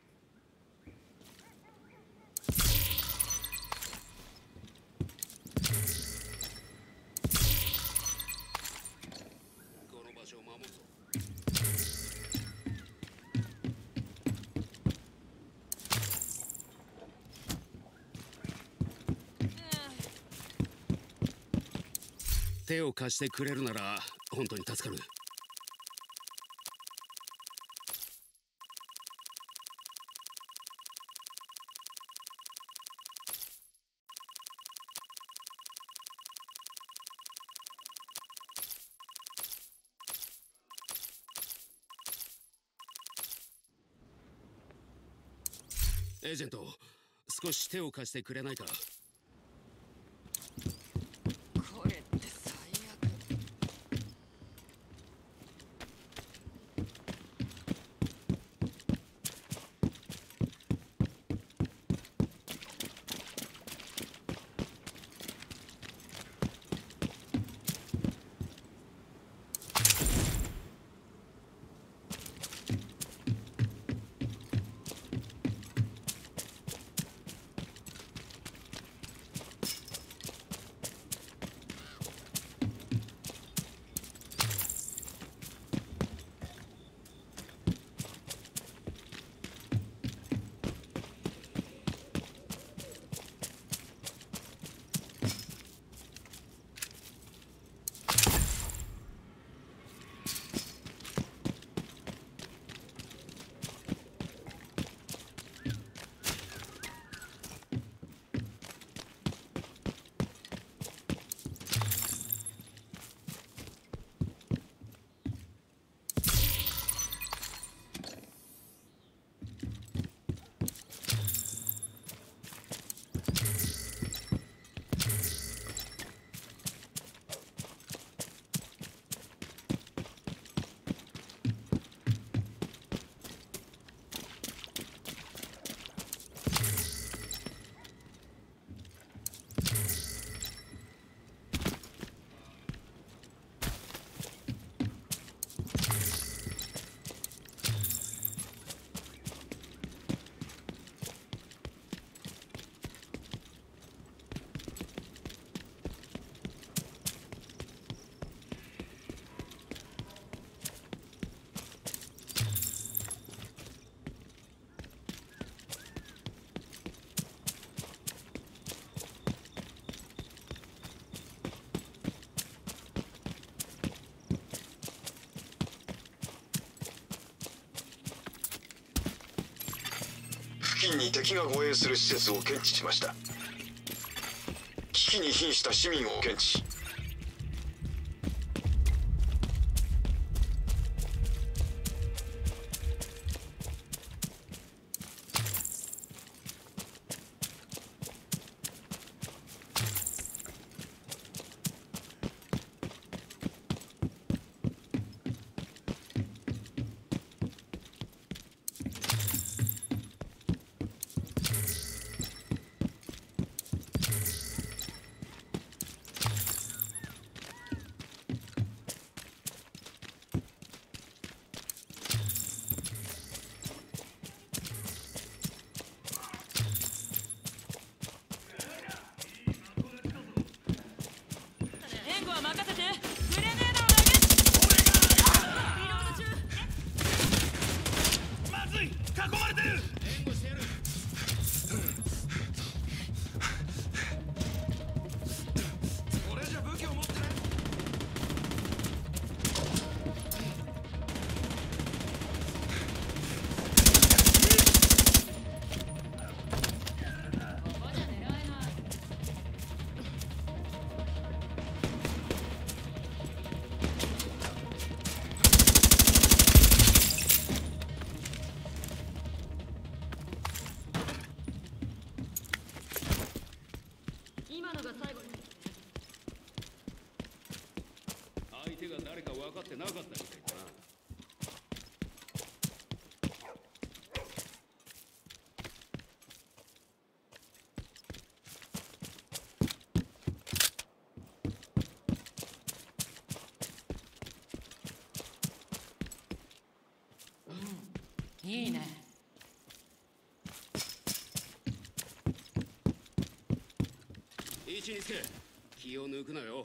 S1: この場所を守るぞ。手を貸してくれるなら本当に助かる。エージェント、少し手を貸してくれないか。
S3: これって最悪。
S7: 付近に敵が護衛する施設を検知しました。危機に瀕した市民を検知。
S3: 援護は任せて。グレネードを投げ。リロード中。
S6: まずい、囲まれてる。援護してやる。俺じゃ武器を持ってない。
S3: 今のが最後に。
S5: 相手が誰か分かってなかったみたいだな。
S3: いいね。
S5: 一日助、気を抜くなよ。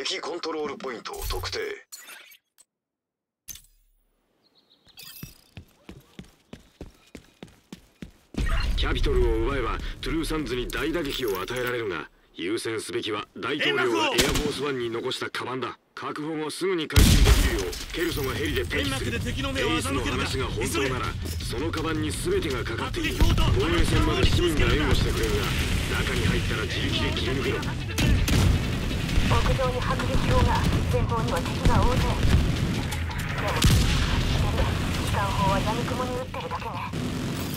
S7: 敵コントロールポイントを特定。
S1: キャピトルを奪えばトゥルーサンズに大打撃を与えられるが、優先すべきは大統領がエアフォースワンに残したカバンだ。確保後すぐに回収できるようケルソがヘリで待機する。エイスの話が本当ならそのカバンに全てがかかっている。防衛線まで市民が援護してくれるが、中に入ったら自力で切り抜けろ。
S4: 屋上に迫撃砲が、前方には敵が大勢。でも機関砲は闇雲に撃ってるだけね。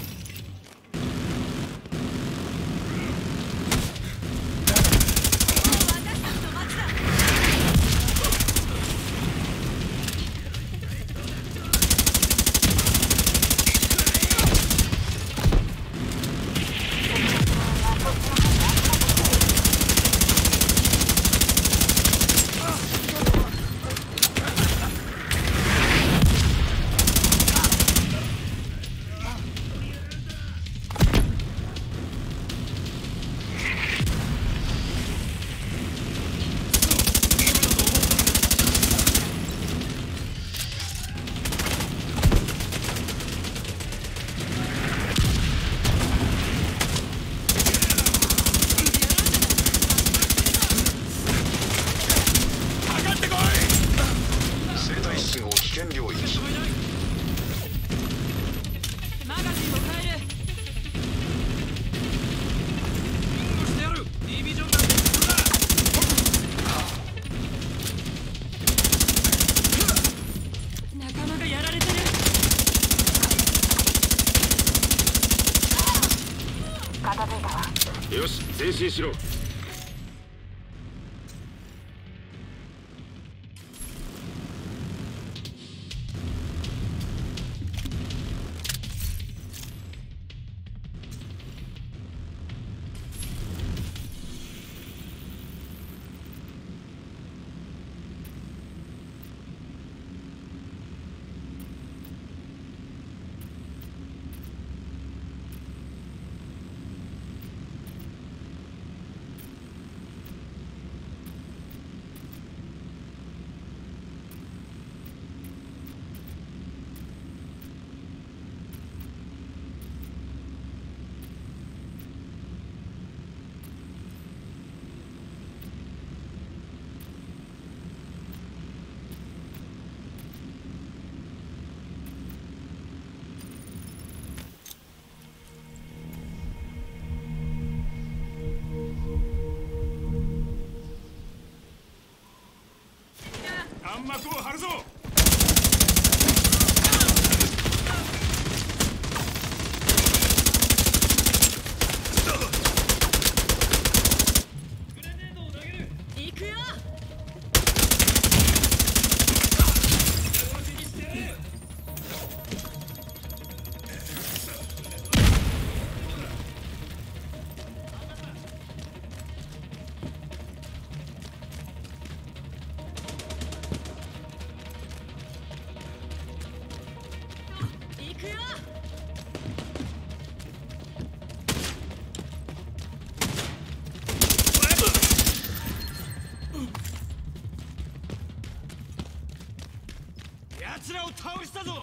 S1: よし、前進しろ。
S6: 弾幕を張るぞ。
S3: 行くよ。
S6: 奴らを倒したぞ。
S3: 前は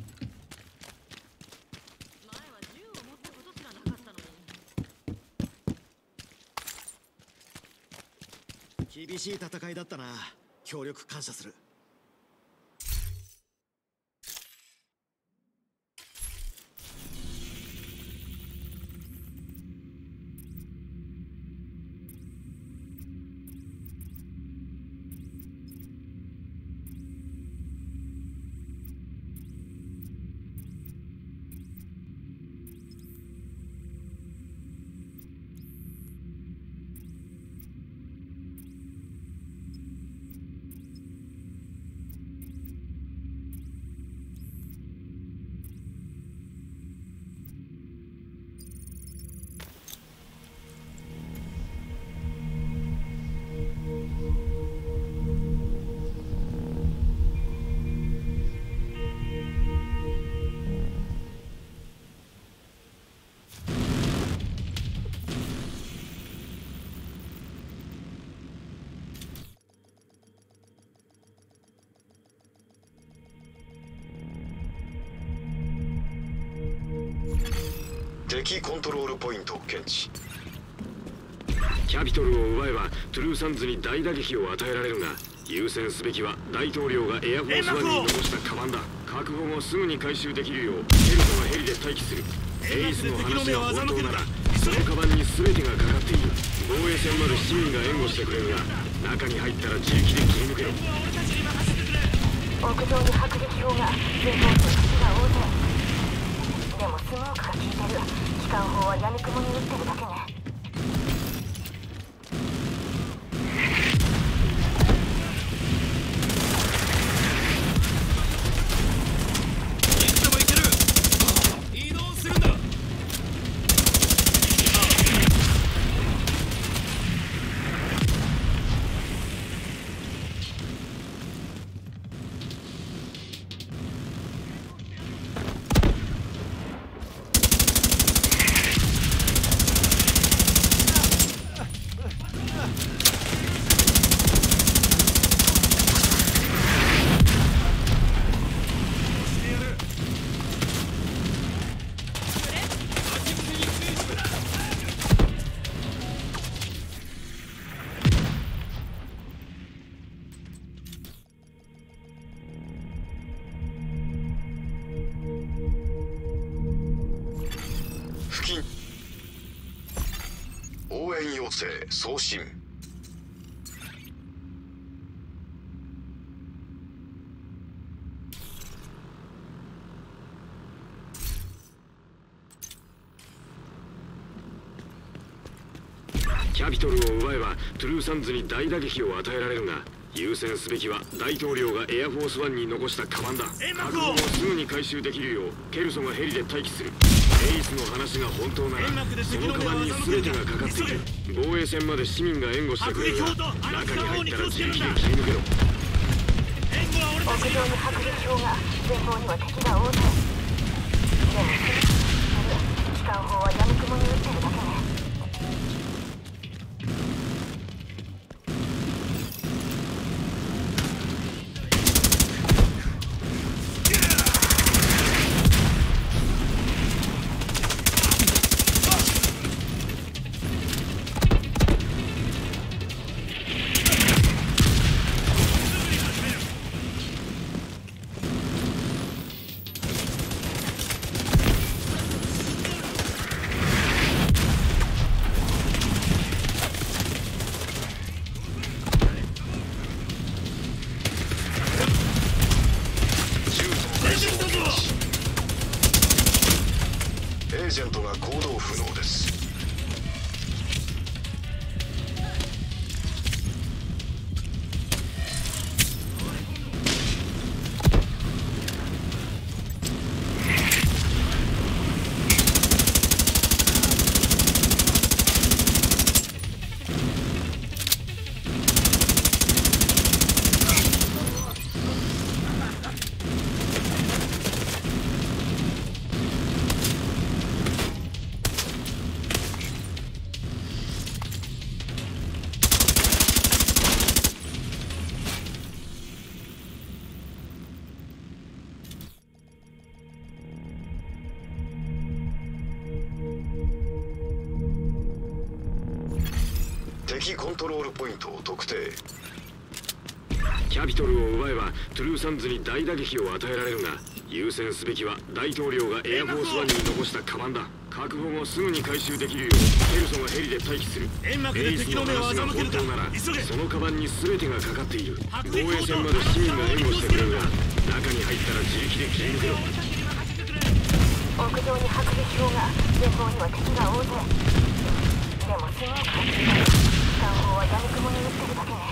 S3: 銃を持ったことすらなかったのに。
S8: 厳しい戦いだったな。協力感謝する。
S7: 敵コントロールポイントを検知。
S1: キャピトルを奪えばトゥルーサンズに大打撃を与えられるが、優先すべきは大統領がエアフォースワンに残したカバンだ。確保後すぐに回収できるようケルソがヘリで待機する。エイスの話が本当ならそのカバンに全てがかかっている。防衛戦まで市民が援護してくれるが、中に入ったら自力で切り抜けろ。
S4: 屋上に迫撃砲が前方と敵が大勢。でもスモークが効いてる。機関砲は闇雲に撃ってるだけね。
S7: 応援要請送信。
S1: キャピトルを奪えばトゥルーサンズに大打撃を与えられるが、優先すべきは大統領がエアフォースワンに残したカバンだ。確保をすぐに回収できるようケルソがヘリで待機する。エイスの話が本当ならそのカバンに全てがかかっている。防衛戦まで市民が援護してくれるが、中に入ったら自力で切り抜けろ。
S4: 屋上に迫撃砲が前方には敵が大勢。でも機関砲は闇雲に撃ってるだけね。
S7: エージェントが行動不能です。敵コントロールポイントを特定。
S1: キャピトルを奪えばトゥルーサンズに大打撃を与えられるが、優先すべきは大統領がエアフォースワンに残したカバンだ。確保後すぐに回収できるようケルソがヘリで待機する。エイスの話が本当ならそのカバンに全てがかかっている。防衛戦まで市民が援護してくれるが、中に入ったら自力で切り抜けろ。
S4: 屋上に迫撃砲が前方には敵が大勢。でもスモークが効いてる。機関砲は闇雲に撃ってるだけね。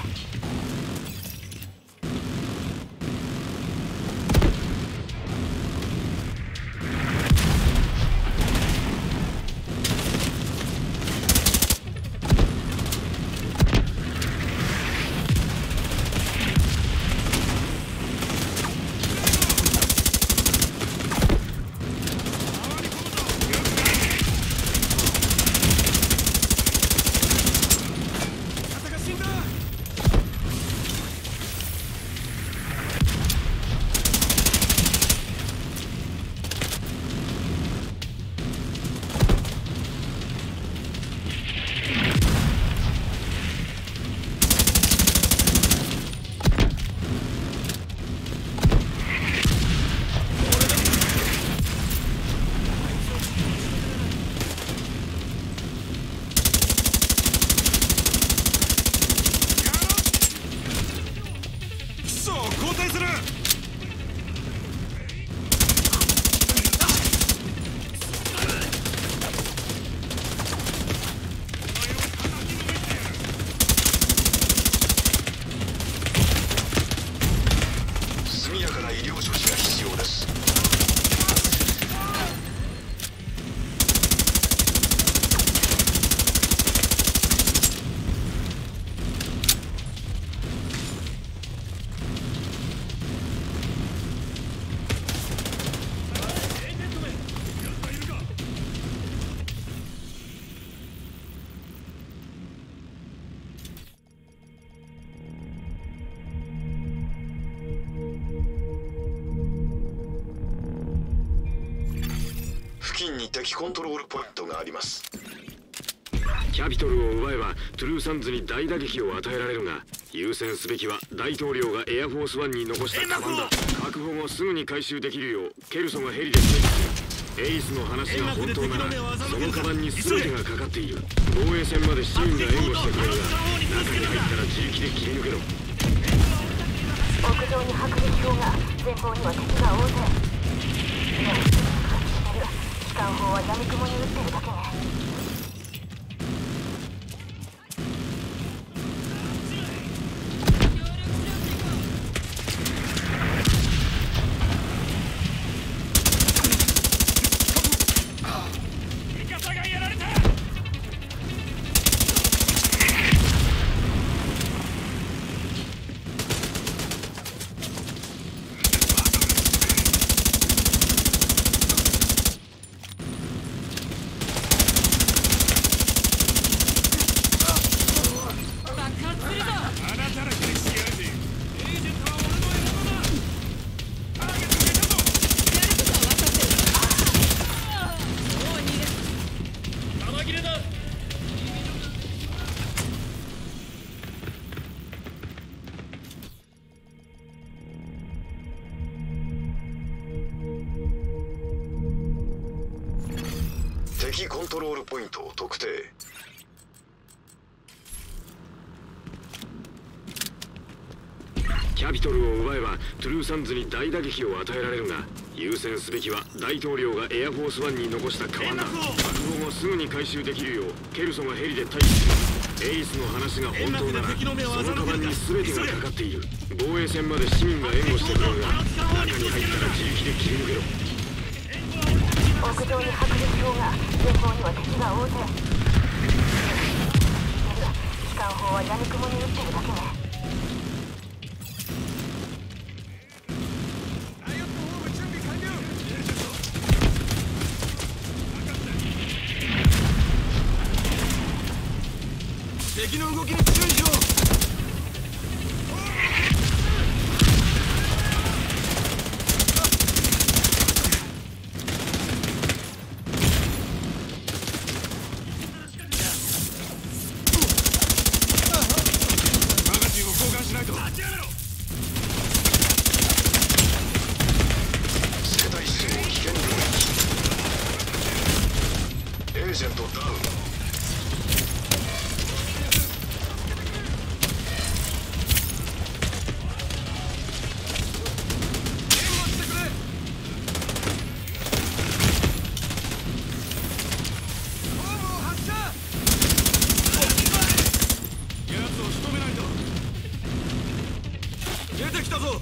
S6: 開する。
S7: 速やかな医療処置が必要です。付近に敵コントロールポイントがあります。
S1: キャピトルを奪えばトゥルーサンズに大打撃を与えられるが、優先すべきは大統領がエアフォースワンに残したカバンだ。確保後すぐに回収できるようケルソンがヘリで待機する。エイスの話が本当ならそのカバンに全てがかかっている。防衛線まで市民が援護してくれるが、中に入ったら自力で切り抜けろ。
S4: 屋上に迫撃砲が、前方には敵が大勢。機関砲は闇雲に撃ってるだけね。
S7: 敵コントロールポイントを特定。
S1: キャピトルを奪えばトゥルーサンズに大打撃を与えられるが、優先すべきは大統領がエアフォースワンに残したカバンだ。確保後すぐに回収できるようケルソンがヘリで待機する。エイスの話が本当ならそのカバンに全てがかかっている。防衛線まで市民が援護してくれるが、中に入ったら自力で切り抜けろ。
S4: 屋上に迫撃砲が、前方には敵が大勢。機関砲は闇雲に撃ってるだけね。
S6: 敵の動きに注意しろ。
S7: 世界史の危険領域。エージェントダウン。
S6: 出てきたぞ。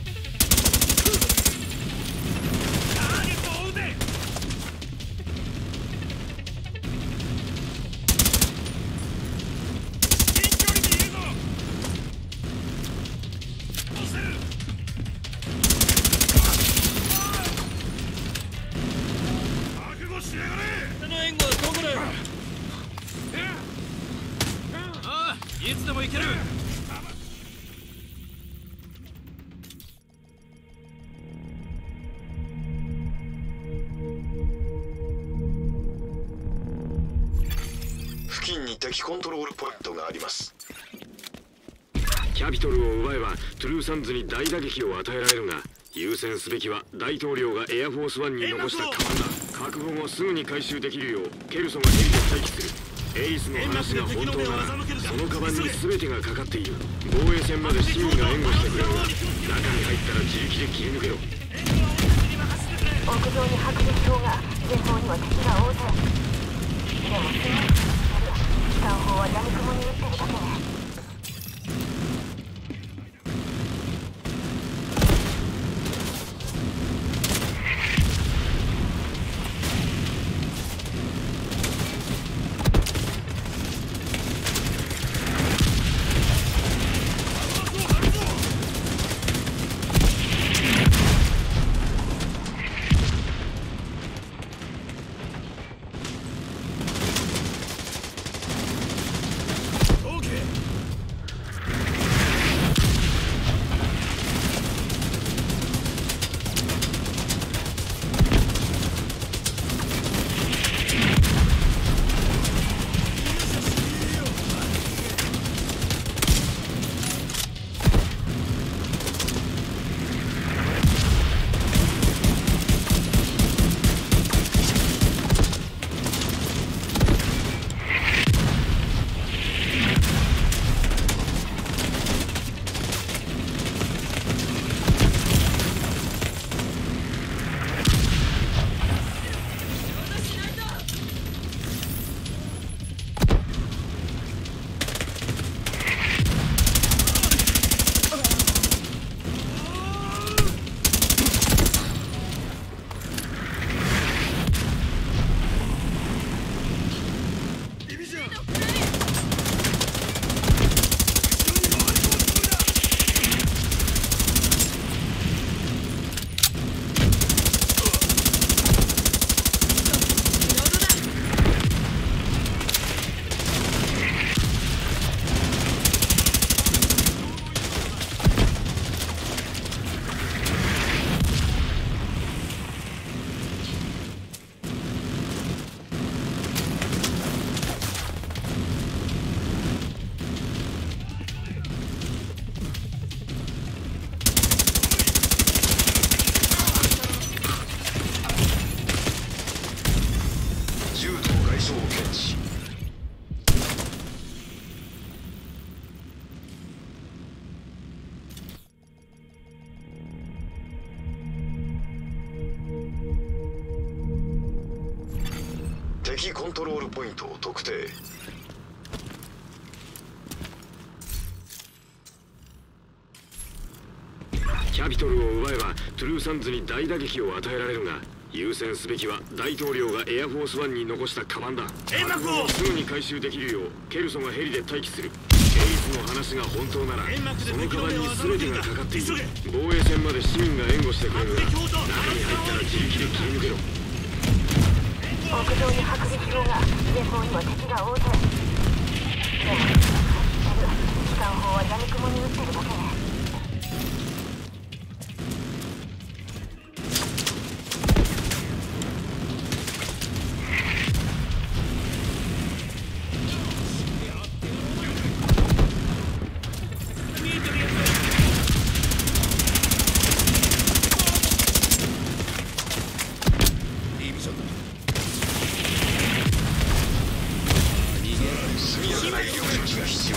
S6: いつでも行ける。
S7: 付近に敵コントロールポイントがあります。
S1: キャピトルを奪えばトゥルーサンズに大打撃を与えられるが、優先すべきは大統領がエアフォースワンに残したカバンだ。確保後すぐに回収できるようケルソンがヘリで待機する。 エリスの話が本当ならそのカバンに全てがかかっている。防衛線まで市民が援護してくれるが、中に入ったら自力で切り抜けろ。
S4: 屋上に迫撃砲が、前方には敵が大勢。でも使う方は闇雲に打ってるだけね。
S7: 敵コントロールポイントを特定。
S1: キャピトルを奪えばトゥルーサンズに大打撃を与えられるが、優先すべきは大統領がエアフォースワンに残したカバンだ。
S6: 煙幕を
S1: すぐに回収できるようケルソがヘリで待機する。エリスの話が本当ならそのカバンに全てがかかっている。防衛線まで市民が援護してくれるが、中に入ったら自力で切り抜けろ。
S4: 屋上に迫撃砲が、前方には敵が大勢。でも使う方は闇雲に打ってるだけね。
S7: 速やかな医療処置が必要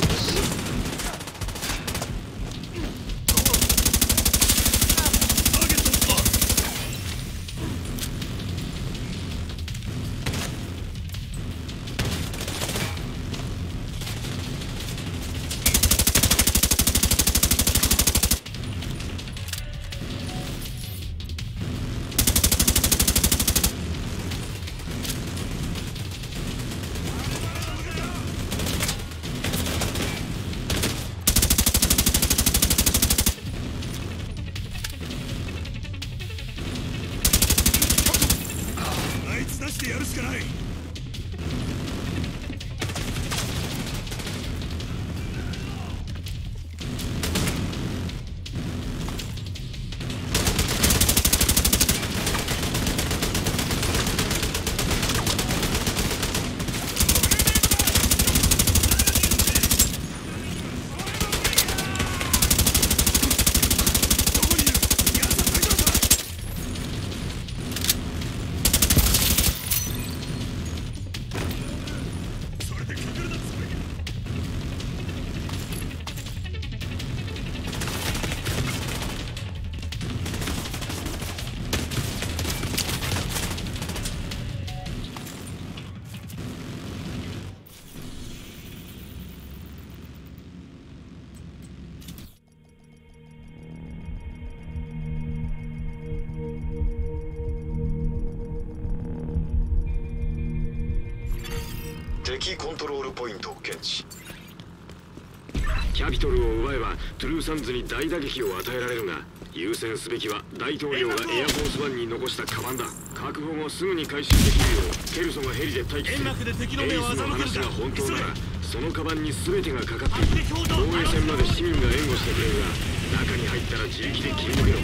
S7: 敵コントロールポイントを検知。
S1: キャピトルを奪えばトゥルーサンズに大打撃を与えられるが、優先すべきは大統領がエアフォースワンに残したカバンだ。確保後すぐに回収できるようケルソンがヘリで待機する。エイスの話が本当ならそのカバンに全てがかかっている。防衛戦まで市民が援護してくれるが、中に入ったら自力で切り抜けろ。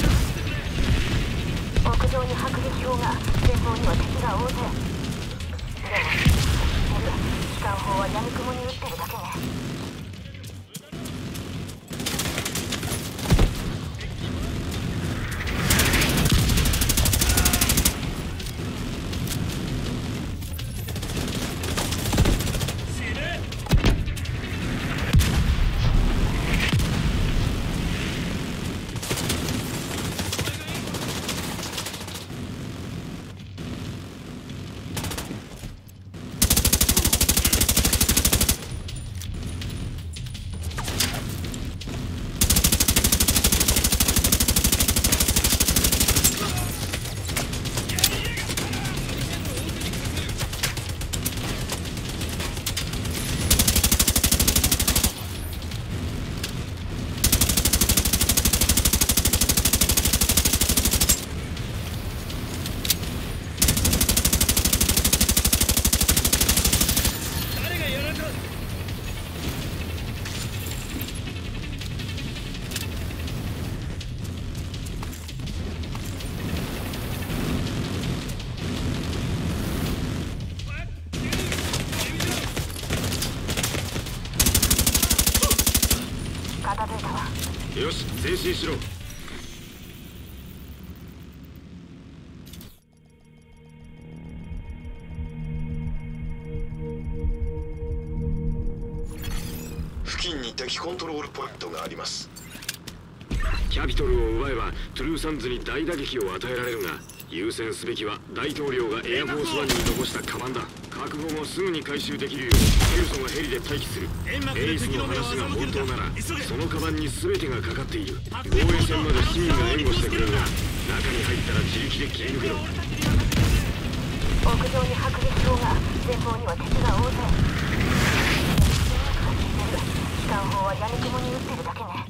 S4: 屋上に迫撃砲が、前方には敵が大勢。でも機関砲は闇雲に撃ってるだけね。
S1: よし、前進しろ。
S7: 付近に敵コントロールポイントがあります。
S1: キャピトルを奪えばトゥルーサンズに大打撃を与えられるが、優先すべきは大統領がエアフォースワンに残したカバンだ。確保後すぐに回収できるようケルソンがヘリで待機する。エイスの話が本当ならそのカバンに全てがかかっている。防衛戦まで市民が援護してくれるが、中に入ったら自力で切り抜けろ。
S4: 屋上に迫撃砲が、前方には敵が大勢。機関砲は闇雲に撃ってるだけね。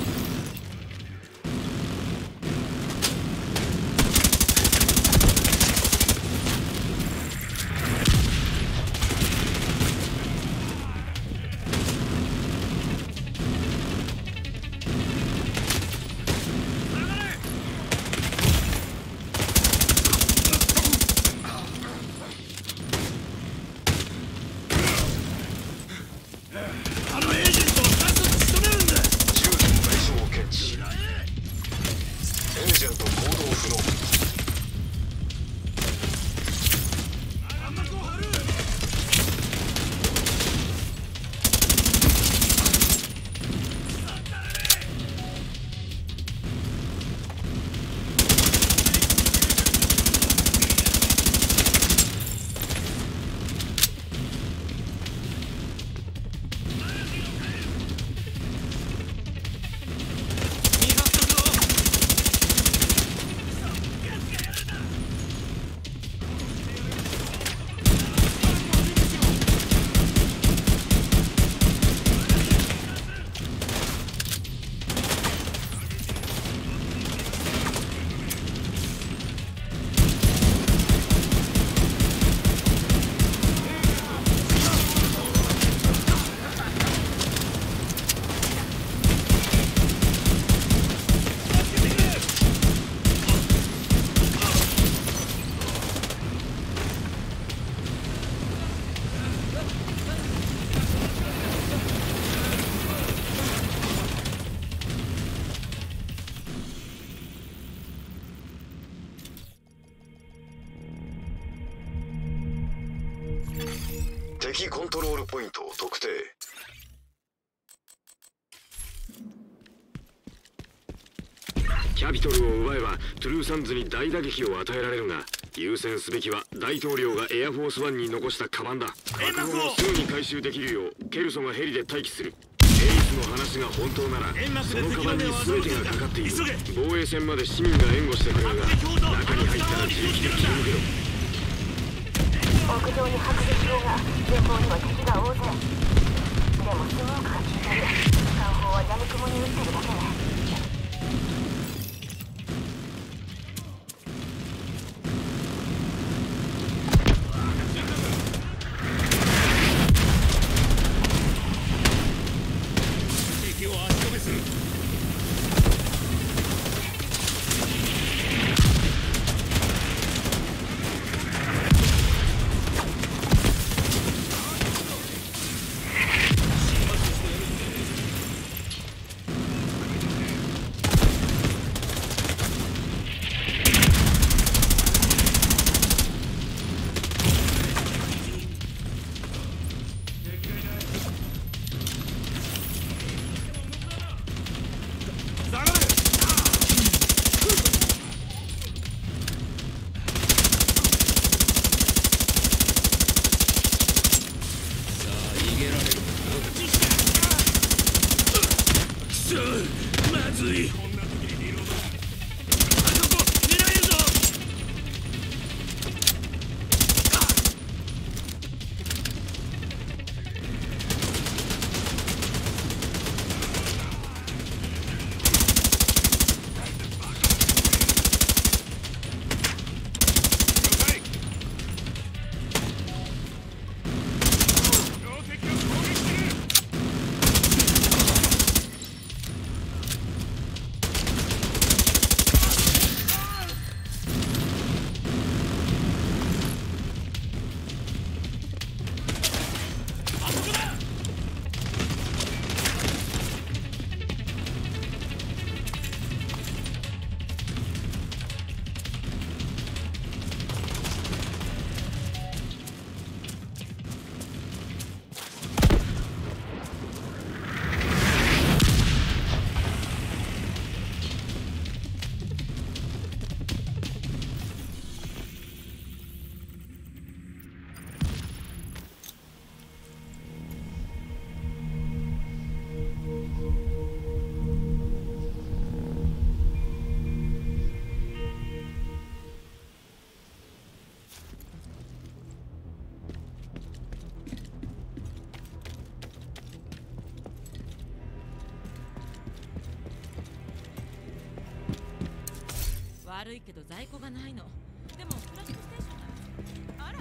S7: 敵コントロールポイントを特定。
S1: キャピトルを奪えばトゥルーサンズに大打撃を与えられるが、優先すべきは大統領がエアフォースワンに残したカバンだ。確保後すぐに回収できるようケルソンがヘリで待機する。エイスの話が本当ならそのカバンに全てがかかっている。防衛戦まで市民が援護してくれるが、中に入ったら自力で切り抜けろ。
S4: 屋上に迫撃しようが前方には敵が大勢。でもスモークが効いてる。使う方は闇雲に打ってるだけね。
S6: 敵を足止めする。まずい。こんな時にリロードだ。あそこ狙えるぞ。
S3: 悪いけど在庫がないの。でもフラッシュステーションなら。あら。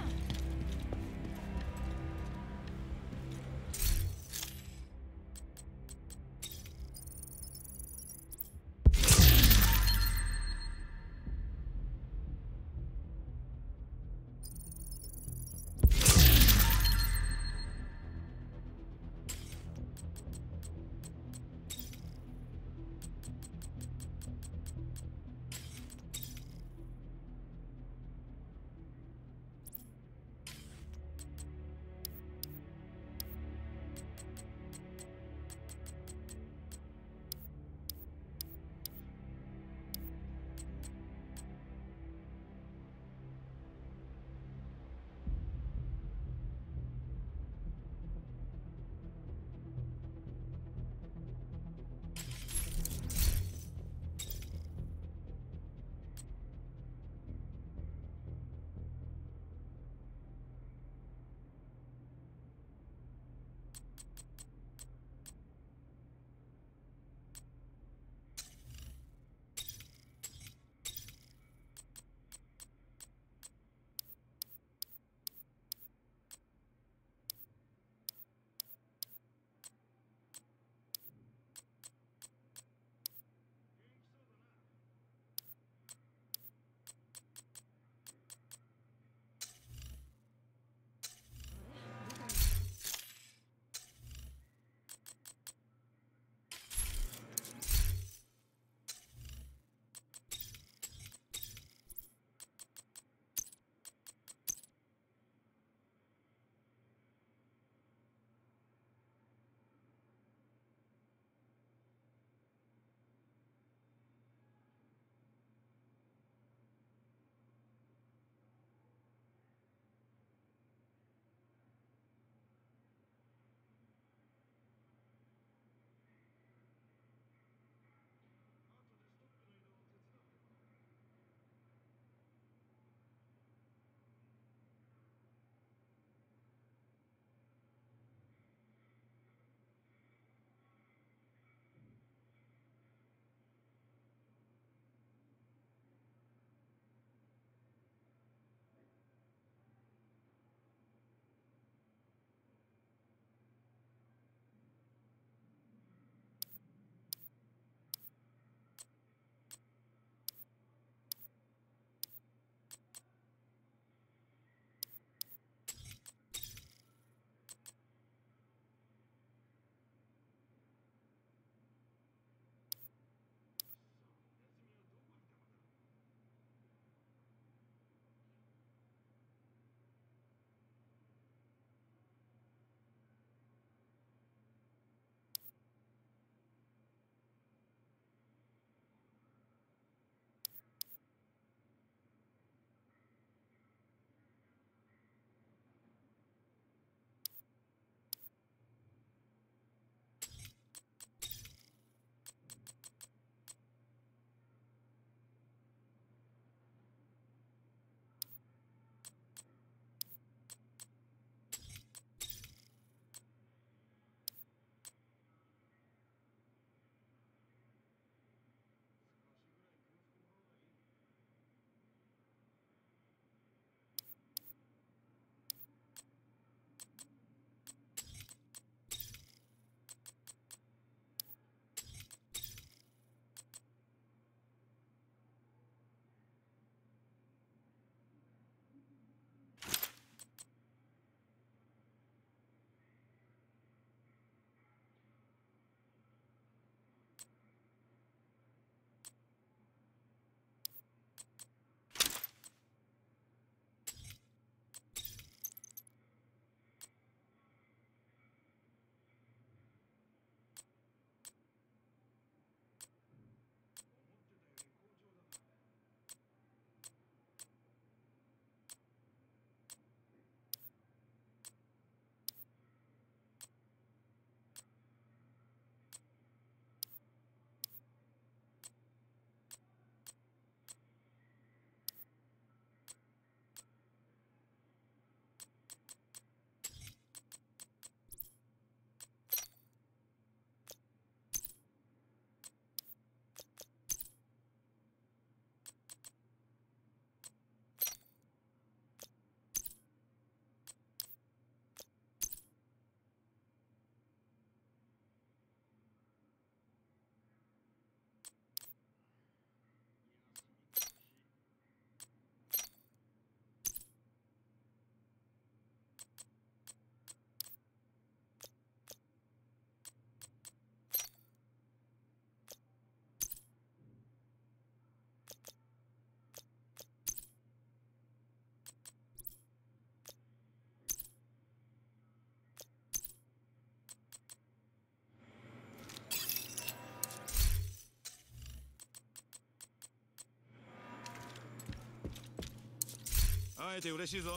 S9: 会えて嬉しいぞ。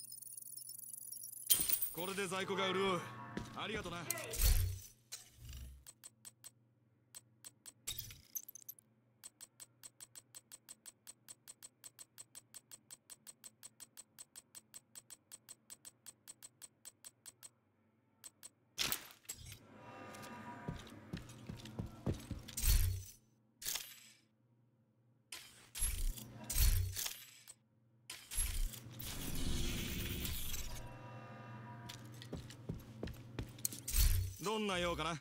S9: これで在庫が潤う。ありがとな。どんな用かな。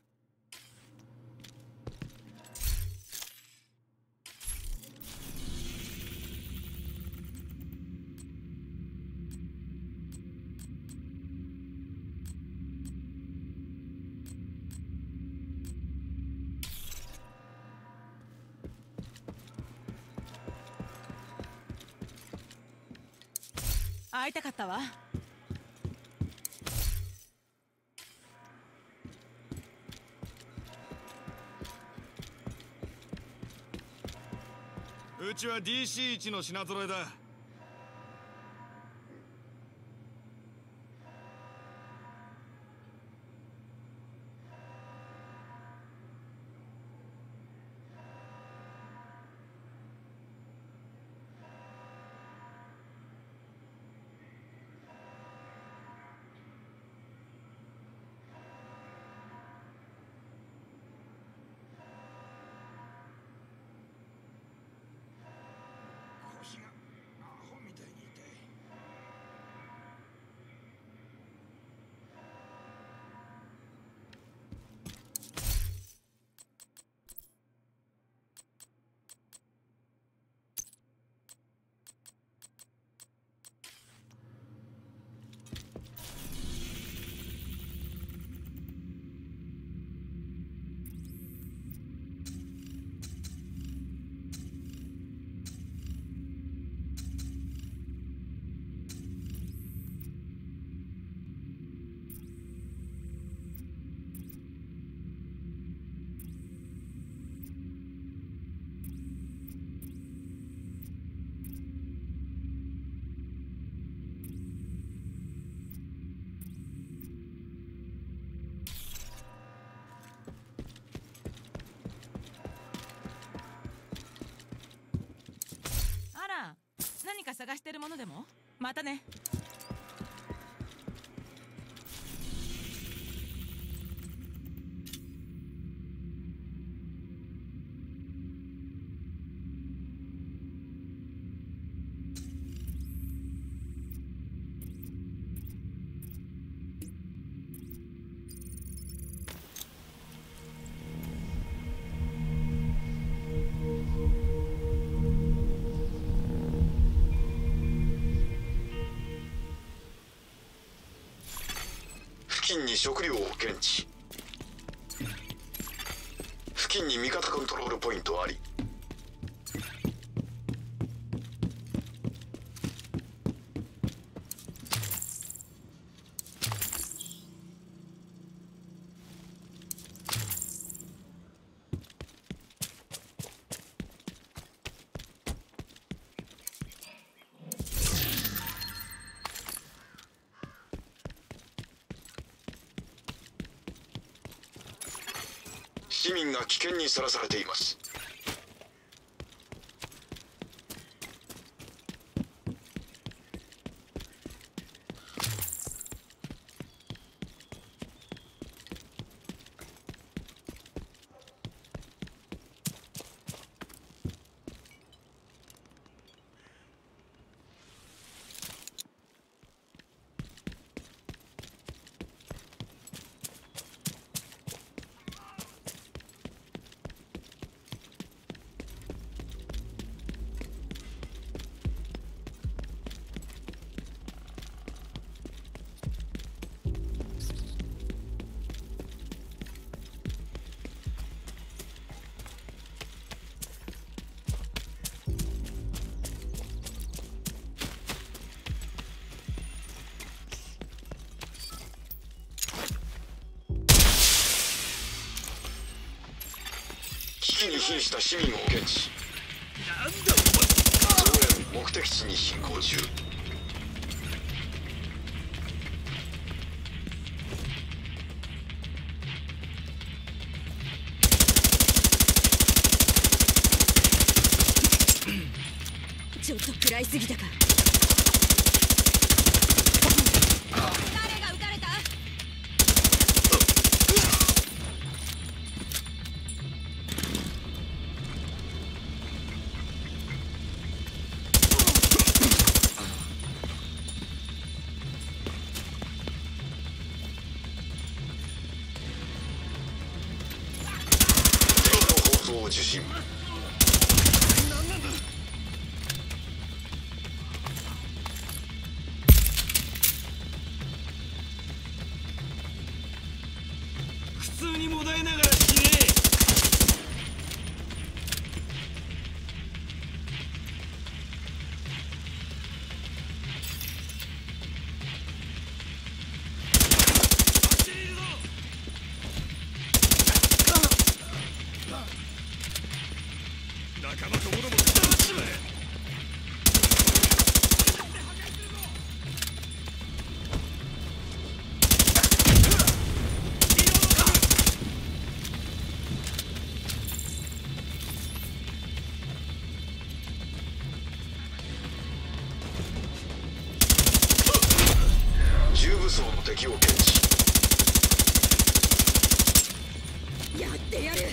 S3: 会いたかったわ。
S9: うちは DC1 の品揃えだ。
S3: 何か探してるものでも？またね。
S7: 付近に食料を検知。付近に味方コントロールポイントあり。市民が危険にさらされています。危機に瀕した市民を検知。増援目的地に進行中。
S3: ちょっと食らいすぎたか。誰が撃たれた？
S7: 受信。
S9: 普通にもだえながら死ね。仲間ともどもくたばっちまえ。
S7: 重武装の敵を検知。
S3: やってやる。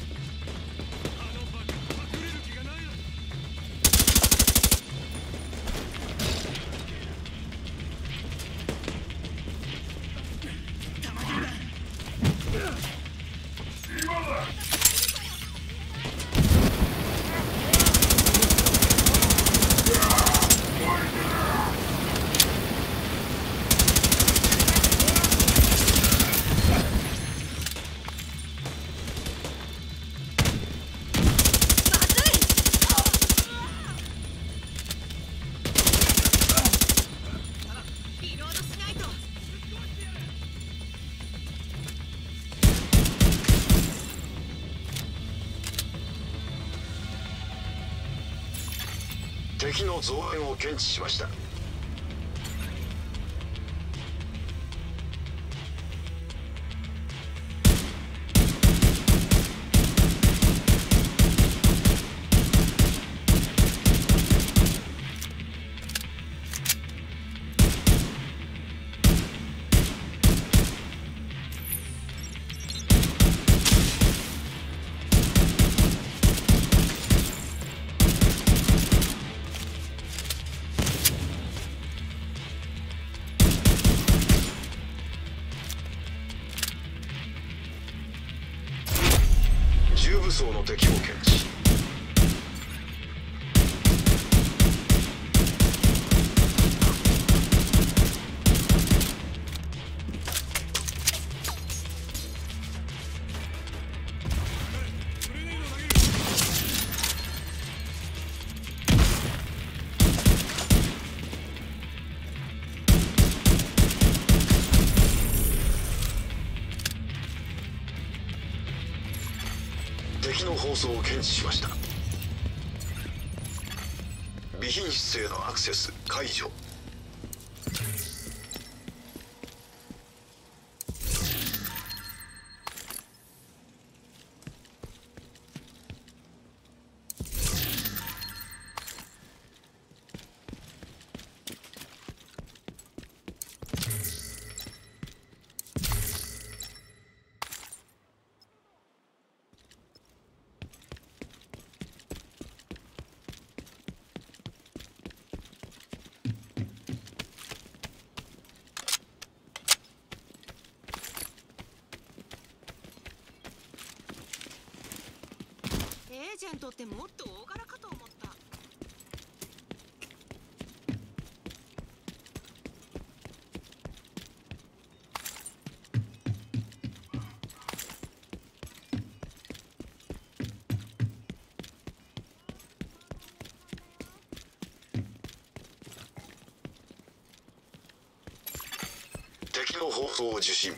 S7: 敵の増援を検知しました。重武装の敵を検知。敵の放送を検知しました。備品室へのアクセス解除。
S3: エージェントってもっと大柄かと思った。
S7: 敵の放送を受信。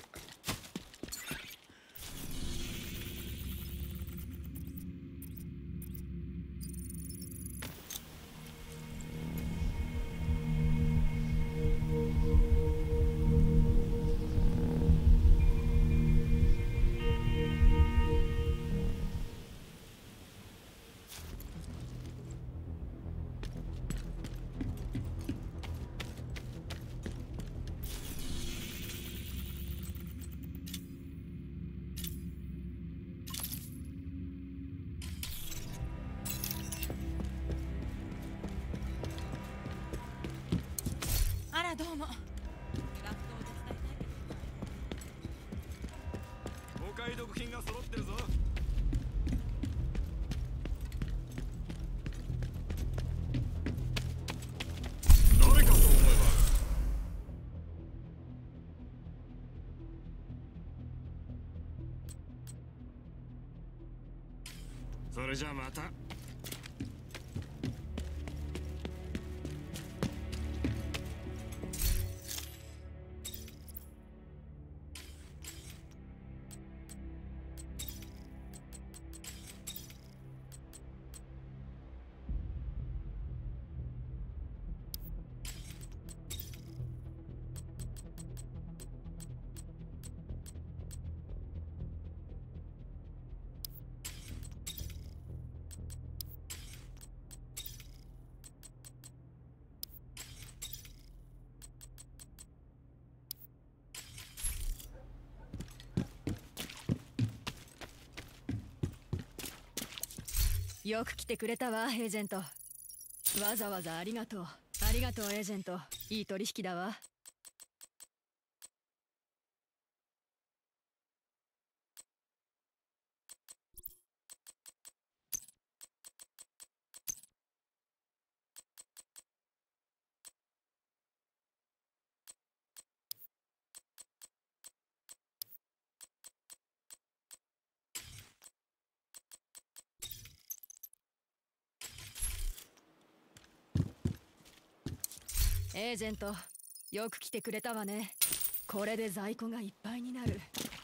S3: あ、どうも。学校を手伝いたいけど。
S9: お買い得品が揃ってるぞ。誰かと思えば。それじゃあまた。
S3: よく来てくれたわ、エージェント。わざわざありがとう。ありがとう、エージェント。いい取引だわ。エージェント、よく来てくれたわね。これで在庫がいっぱいになる。